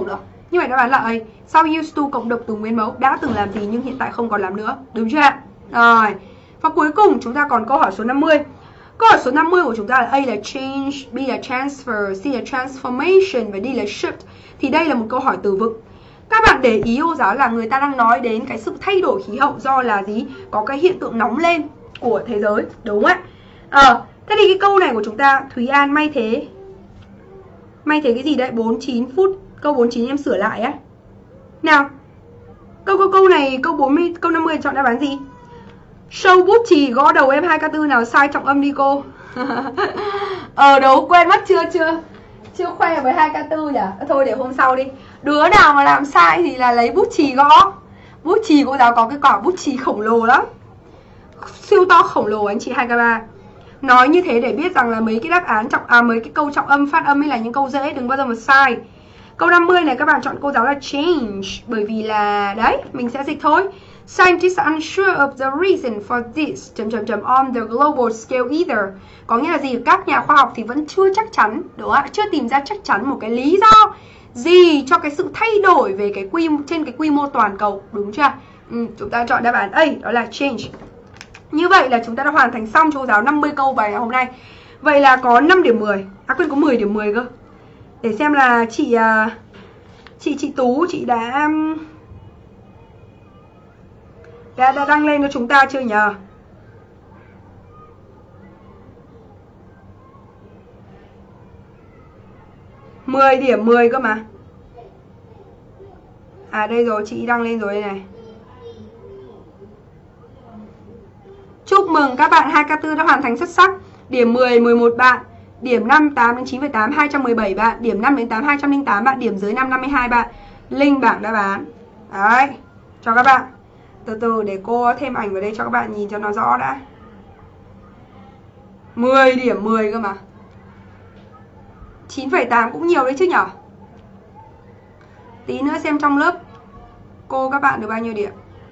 Như vậy đáp án là A. Sau used to cộng động từ nguyên mẫu đã từng làm gì nhưng hiện tại không còn làm nữa. Đúng chưa ạ? Rồi. Và cuối cùng chúng ta còn câu hỏi số năm mươi. Câu hỏi số năm mươi của chúng ta là A là change, B là transfer, C là transformation và D là shift. Thì đây là một câu hỏi từ vựng. Các bạn để ý cô giáo là người ta đang nói đến cái sự thay đổi khí hậu do là gì? Có cái hiện tượng nóng lên của thế giới, đúng không ạ? Ờ, thế thì cái câu này của chúng ta, Thúy An may thế. May thế cái gì đấy? bốn mươi chín phút. Câu bốn mươi chín em sửa lại á. Nào. Câu câu câu này, câu bốn mươi, câu năm mươi chọn đáp án gì? Show bút chì gõ đầu em hai k tư nào sai trọng âm đi cô. Ờ đâu quên mất chưa chưa? Chưa khoe với hai k tư nhỉ? Thôi để hôm sau đi. Đứa nào mà làm sai thì là lấy bút chì gõ. Bút chì cô giáo có cái quả bút chì khổng lồ lắm. Siêu to khổng lồ anh chị hai k ba. Nói như thế để biết rằng là mấy cái đáp án trọng à mấy cái câu trọng âm phát âm ấy là những câu dễ, đừng bao giờ mà sai. Câu năm mươi này các bạn chọn cô giáo là change, bởi vì là đấy, mình sẽ dịch thôi. Scientists are unsure of the reason for this chấm chấm chấm on the global scale either. Có nghĩa là gì? Các nhà khoa học thì vẫn chưa chắc chắn, đúng không ạ? Chưa tìm ra chắc chắn một cái lý do gì cho cái sự thay đổi về cái quy trên cái quy mô toàn cầu, đúng chưa? Ừ, chúng ta chọn đáp án A, đó là change. Như vậy là chúng ta đã hoàn thành xong cho cô giáo năm mươi câu bài hôm nay. Vậy là có năm điểm mười. À quên, có mười điểm mười cơ. Để xem là chị chị chị Tú chị đã đã đã đăng lên cho chúng ta chưa nhờ? mười điểm mười cơ mà. À đây rồi, chị đăng lên rồi đây này. Chúc mừng các bạn hai k tư đã hoàn thành xuất sắc. Điểm mười, mười một bạn. Điểm năm, tám đến chín phẩy tám, hai trăm mười bảy bạn. Điểm năm đến tám, hai trăm lẻ tám bạn. Điểm dưới năm, năm mươi hai bạn. Link bảng đáp án. Đấy, cho các bạn. Từ từ để cô thêm ảnh vào đây cho các bạn nhìn cho nó rõ đã. mười điểm mười cơ mà. chín phẩy tám cũng nhiều đấy chứ nhở. Tí nữa xem trong lớp cô các bạn được bao nhiêu điểm.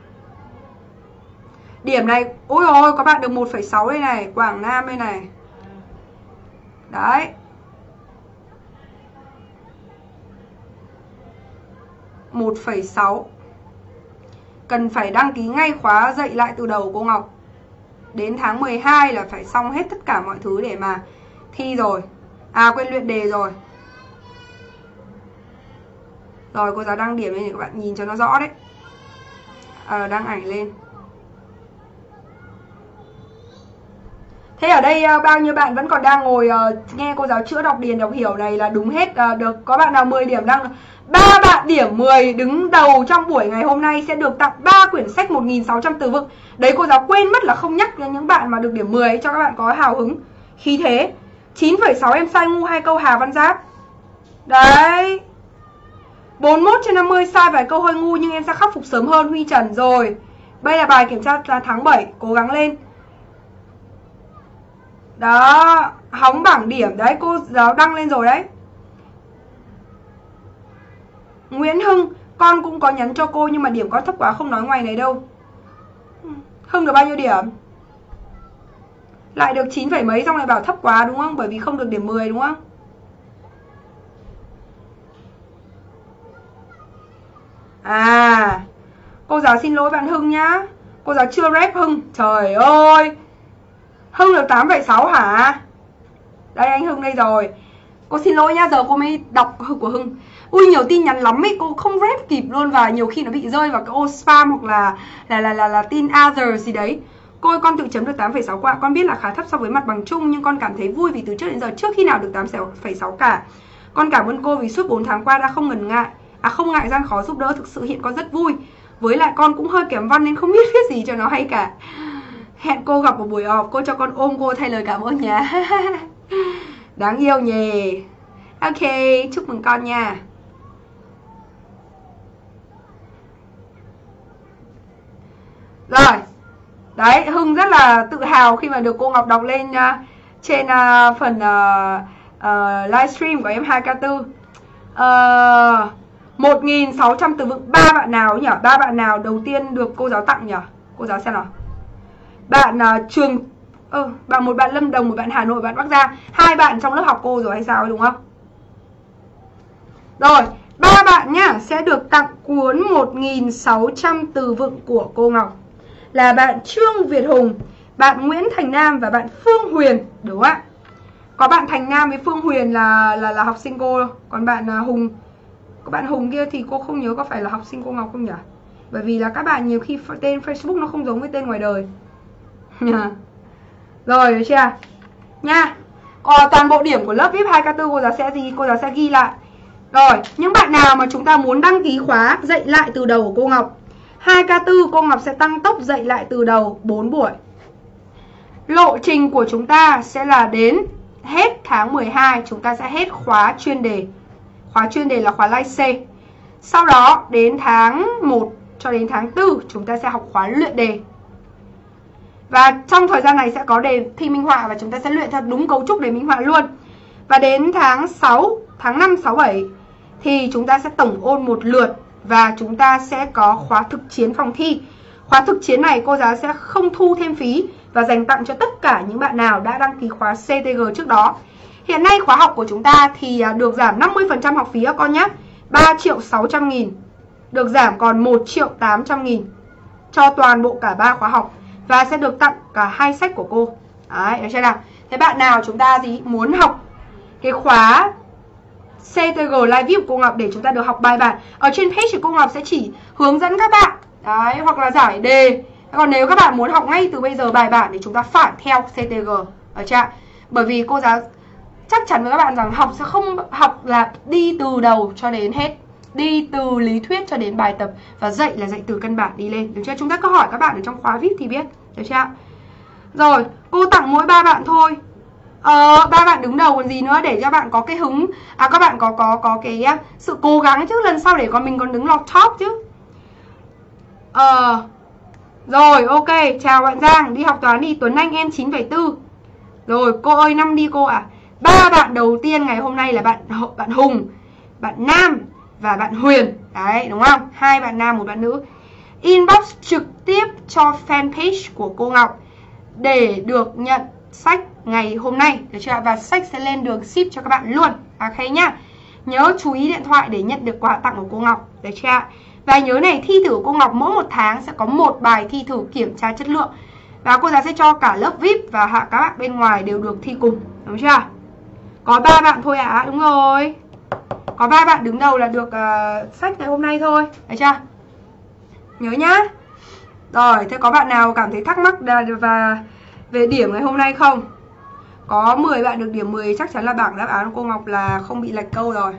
Điểm này, ôi ôi, các bạn được một phẩy sáu đây này, Quảng Nam đây này. Đấy. một phẩy sáu. Cần phải đăng ký ngay khóa dạy lại từ đầu cô Ngọc. Đến tháng mười hai là phải xong hết tất cả mọi thứ để mà thi rồi. À quên, luyện đề rồi. Rồi cô giáo đăng điểm lên để các bạn nhìn cho nó rõ đấy. À, đăng ảnh lên. Thế ở đây bao nhiêu bạn vẫn còn đang ngồi uh, nghe cô giáo chữa đọc điền đọc hiểu này là đúng hết uh, được. Có bạn nào mười điểm đăng? ba bạn điểm mười đứng đầu trong buổi ngày hôm nay sẽ được tặng ba quyển sách một nghìn sáu trăm từ vựng. Đấy cô giáo quên mất là không nhắc đến những bạn mà được điểm mười ấy, cho các bạn có hào hứng, khí thế. chín phẩy sáu em sai ngu hai câu Hà Văn Giáp. Đấy. bốn mươi mốt trên năm mươi sai vài câu hơi ngu nhưng em sẽ khắc phục sớm hơn Huy Trần rồi. Đây là bài kiểm tra là tháng bảy, cố gắng lên. Đó, hóng bảng điểm đấy, cô giáo đăng lên rồi đấy. Nguyễn Hưng, con cũng có nhắn cho cô nhưng mà điểm con thấp quá không nói ngoài này đâu. Hưng được bao nhiêu điểm? Lại được chín phẩy mấy xong lại bảo thấp quá đúng không? Bởi vì không được điểm mười đúng không? À, cô giáo xin lỗi bạn Hưng nhá. Cô giáo chưa rep Hưng. Trời ơi. Hưng được tám phẩy sáu hả? Đây anh Hưng đây rồi. Cô xin lỗi nhá, giờ cô mới đọc của Hưng. Ui nhiều tin nhắn lắm ấy, cô không rep kịp luôn và nhiều khi nó bị rơi vào cái ô spam hoặc là là là là, là tin other gì đấy. Cô ơi, con tự chấm được tám phẩy sáu qua, con biết là khá thấp so với mặt bằng chung nhưng con cảm thấy vui vì từ trước đến giờ trước khi nào được tám phẩy sáu cả. Con cảm ơn cô vì suốt bốn tháng qua đã không ngần ngại, à không ngại gian khó giúp đỡ, thực sự hiện con rất vui. Với lại con cũng hơi kém văn nên không biết viết gì cho nó hay cả. Hẹn cô gặp một buổi họp, cô cho con ôm cô thay lời cảm ơn nha. Đáng yêu nhỉ. Ok, chúc mừng con nha. Rồi. Đấy, Hưng rất là tự hào khi mà được cô Ngọc đọc lên uh, trên uh, phần uh, uh, livestream của em hai k tư. uh, một nghìn sáu trăm từ vựng. Ba bạn nào nhỉ? Ba bạn nào đầu tiên được cô giáo tặng nhỉ? Cô giáo xem nào. Bạn uh, Trường ừ, bạn một bạn Lâm Đồng, một bạn Hà Nội, bạn Bắc Giang. Hai bạn trong lớp học cô rồi hay sao ấy, đúng không? Rồi, ba ba bạn nhá sẽ được tặng cuốn một nghìn sáu trăm từ vựng của cô Ngọc. Là bạn Trương Việt Hùng, bạn Nguyễn Thành Nam và bạn Phương Huyền, đúng không ạ? Có bạn Thành Nam với Phương Huyền là là là học sinh cô, còn bạn uh, Hùng, các bạn Hùng kia thì cô không nhớ có phải là học sinh cô Ngọc không nhỉ? Bởi vì là các bạn nhiều khi tên Facebook nó không giống với tên ngoài đời. Rồi, được chưa? Nha. Còn toàn bộ điểm của lớp vê i pê hai K tư cô giáo sẽ gì? Cô giáo sẽ ghi lại. Rồi, những bạn nào mà chúng ta muốn đăng ký khóa dạy lại từ đầu của cô Ngọc, hai K tư cô Ngọc sẽ tăng tốc dạy lại từ đầu bốn buổi. Lộ trình của chúng ta sẽ là đến hết tháng mười hai chúng ta sẽ hết khóa chuyên đề. Khóa chuyên đề là khóa Live C. Sau đó đến tháng một cho đến tháng tư chúng ta sẽ học khóa luyện đề. Và trong thời gian này sẽ có đề thi minh họa và chúng ta sẽ luyện theo đúng cấu trúc đề minh họa luôn. Và đến tháng sáu, tháng năm, sáu, bảy thì chúng ta sẽ tổng ôn một lượt và chúng ta sẽ có khóa thực chiến phòng thi. Khóa thực chiến này cô giáo sẽ không thu thêm phí và dành tặng cho tất cả những bạn nào đã đăng ký khóa xê tê giê trước đó. Hiện nay khóa học của chúng ta thì được giảm năm mươi phần trăm học phí các con nhé. ba triệu sáu trăm nghìn được giảm còn một triệu tám trăm nghìn cho toàn bộ cả ba khóa học. Và sẽ được tặng cả hai sách của cô. Đấy, được chưa nào? Thế bạn nào chúng ta gì muốn học cái khóa xê tê giê Live vê i pê của cô Ngọc để chúng ta được học bài bản, ở trên page của cô Ngọc sẽ chỉ hướng dẫn các bạn. Đấy, hoặc là giải đề. Còn nếu các bạn muốn học ngay từ bây giờ bài bản thì chúng ta phải theo xê tê giê. Ở chưa? Bởi vì cô giáo chắc chắn với các bạn rằng học sẽ không học là đi từ đầu cho đến hết, đi từ lý thuyết cho đến bài tập, và dạy là dạy từ căn bản đi lên, được chưa? Chúng ta cứ hỏi các bạn ở trong khóa vê i pê thì biết, được chưa? Rồi, cô tặng mỗi ba bạn thôi. Ờ, ba bạn đứng đầu còn gì nữa, để cho bạn có cái hứng, à các bạn có có có cái sự cố gắng chứ, lần sau để còn mình còn đứng lọt top chứ. Ờ, rồi, ok, chào bạn Giang, đi học toán đi. Tuấn Anh em chín phẩy bốn. Rồi, cô ơi, năm đi cô ạ. À. Ba bạn đầu tiên ngày hôm nay là bạn bạn Hùng, bạn Nam và bạn Huyền. Đấy, đúng không? Hai bạn nam, một bạn nữ. Inbox trực tiếp cho fanpage của cô Ngọc để được nhận sách ngày hôm nay, được chưa? Và sách sẽ lên đường ship cho các bạn luôn. Ok nhá. Nhớ chú ý điện thoại để nhận được quà tặng của cô Ngọc, được chưa? Và nhớ này, thi thử của cô Ngọc mỗi một tháng sẽ có một bài thi thử kiểm tra chất lượng. Và cô giáo sẽ cho cả lớp vê i pê và hạ các bạn bên ngoài đều được thi cùng, đúng chưa? Có ba bạn thôi ạ, à? Đúng rồi. Có ba bạn đứng đầu là được uh, sách ngày hôm nay thôi, được chưa? Nhớ nhá. Rồi, thế có bạn nào cảm thấy thắc mắc và về điểm ngày hôm nay không? Có mười bạn được điểm mười, chắc chắn là bảng đáp án của cô Ngọc là không bị lệch câu rồi.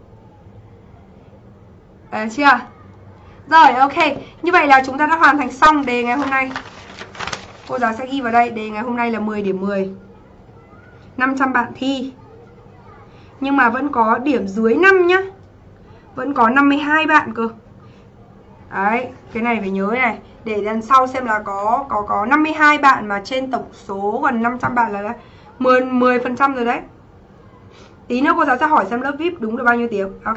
Được chưa? Rồi, ok. Như vậy là chúng ta đã hoàn thành xong đề ngày hôm nay. Cô giáo sẽ ghi vào đây, đề ngày hôm nay là mười điểm mười. năm trăm bạn thi. Nhưng mà vẫn có điểm dưới năm nhá. Vẫn có năm mươi hai bạn cơ. Đấy, cái này phải nhớ này. Để lần sau xem là có có có năm mươi hai bạn mà trên tổng số gần năm trăm bạn là mười phần trăm rồi đấy. Tí nữa cô giáo sẽ hỏi xem lớp vê i pê đúng được bao nhiêu tiếng. Ok.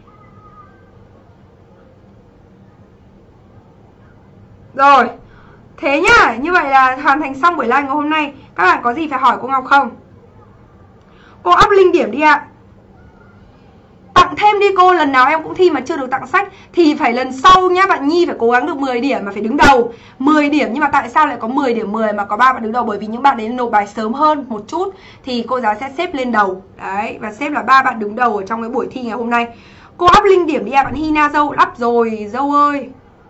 Rồi. Thế nhá, như vậy là hoàn thành xong buổi live ngày hôm nay. Các bạn có gì phải hỏi cô Ngọc không? Cô up link điểm đi ạ. Tặng thêm đi cô, lần nào em cũng thi mà chưa được tặng sách thì phải lần sau nhá. Bạn Nhi phải cố gắng được mười điểm mà phải đứng đầu. Mười điểm, nhưng mà tại sao lại có mười điểm mười mà có ba bạn đứng đầu? Bởi vì những bạn đấy nộp bài sớm hơn một chút thì cô giáo sẽ xếp lên đầu. Đấy, và xếp là ba bạn đứng đầu ở trong cái buổi thi ngày hôm nay. Cô up link điểm đi ạ. Bạn Hina Dâu up rồi, Dâu ơi.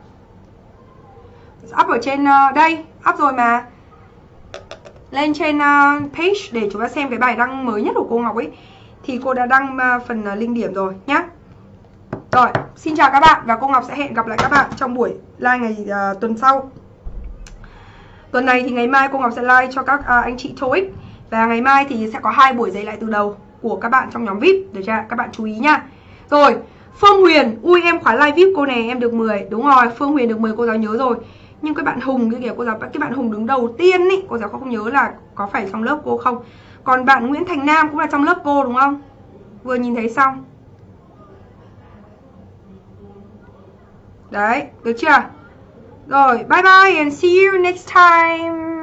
Up ở trên uh, đây, up rồi mà. Lên trên uh, page để chúng ta xem cái bài đăng mới nhất của cô Ngọc ấy. Thì cô đã đăng uh, phần uh, link điểm rồi nhá. Rồi, xin chào các bạn. Và cô Ngọc sẽ hẹn gặp lại các bạn trong buổi live ngày uh, tuần sau. Tuần này thì ngày mai cô Ngọc sẽ live cho các uh, anh chị TOEIC. Và ngày mai thì sẽ có hai buổi dạy lại từ đầu của các bạn trong nhóm vê i pê. Được chưa? Các bạn chú ý nhá. Rồi, Phương Huyền. Ui em khóa live vê i pê cô này em được mười. Đúng rồi, Phương Huyền được mười cô giáo nhớ rồi. Nhưng cái bạn Hùng cái kìa, cô giáo, cái bạn Hùng đứng đầu tiên ý, cô giáo không nhớ là có phải trong lớp cô không. Còn bạn Nguyễn Thành Nam cũng là trong lớp cô đúng không? Vừa nhìn thấy xong. Đấy, được chưa? Rồi, bye bye and see you next time.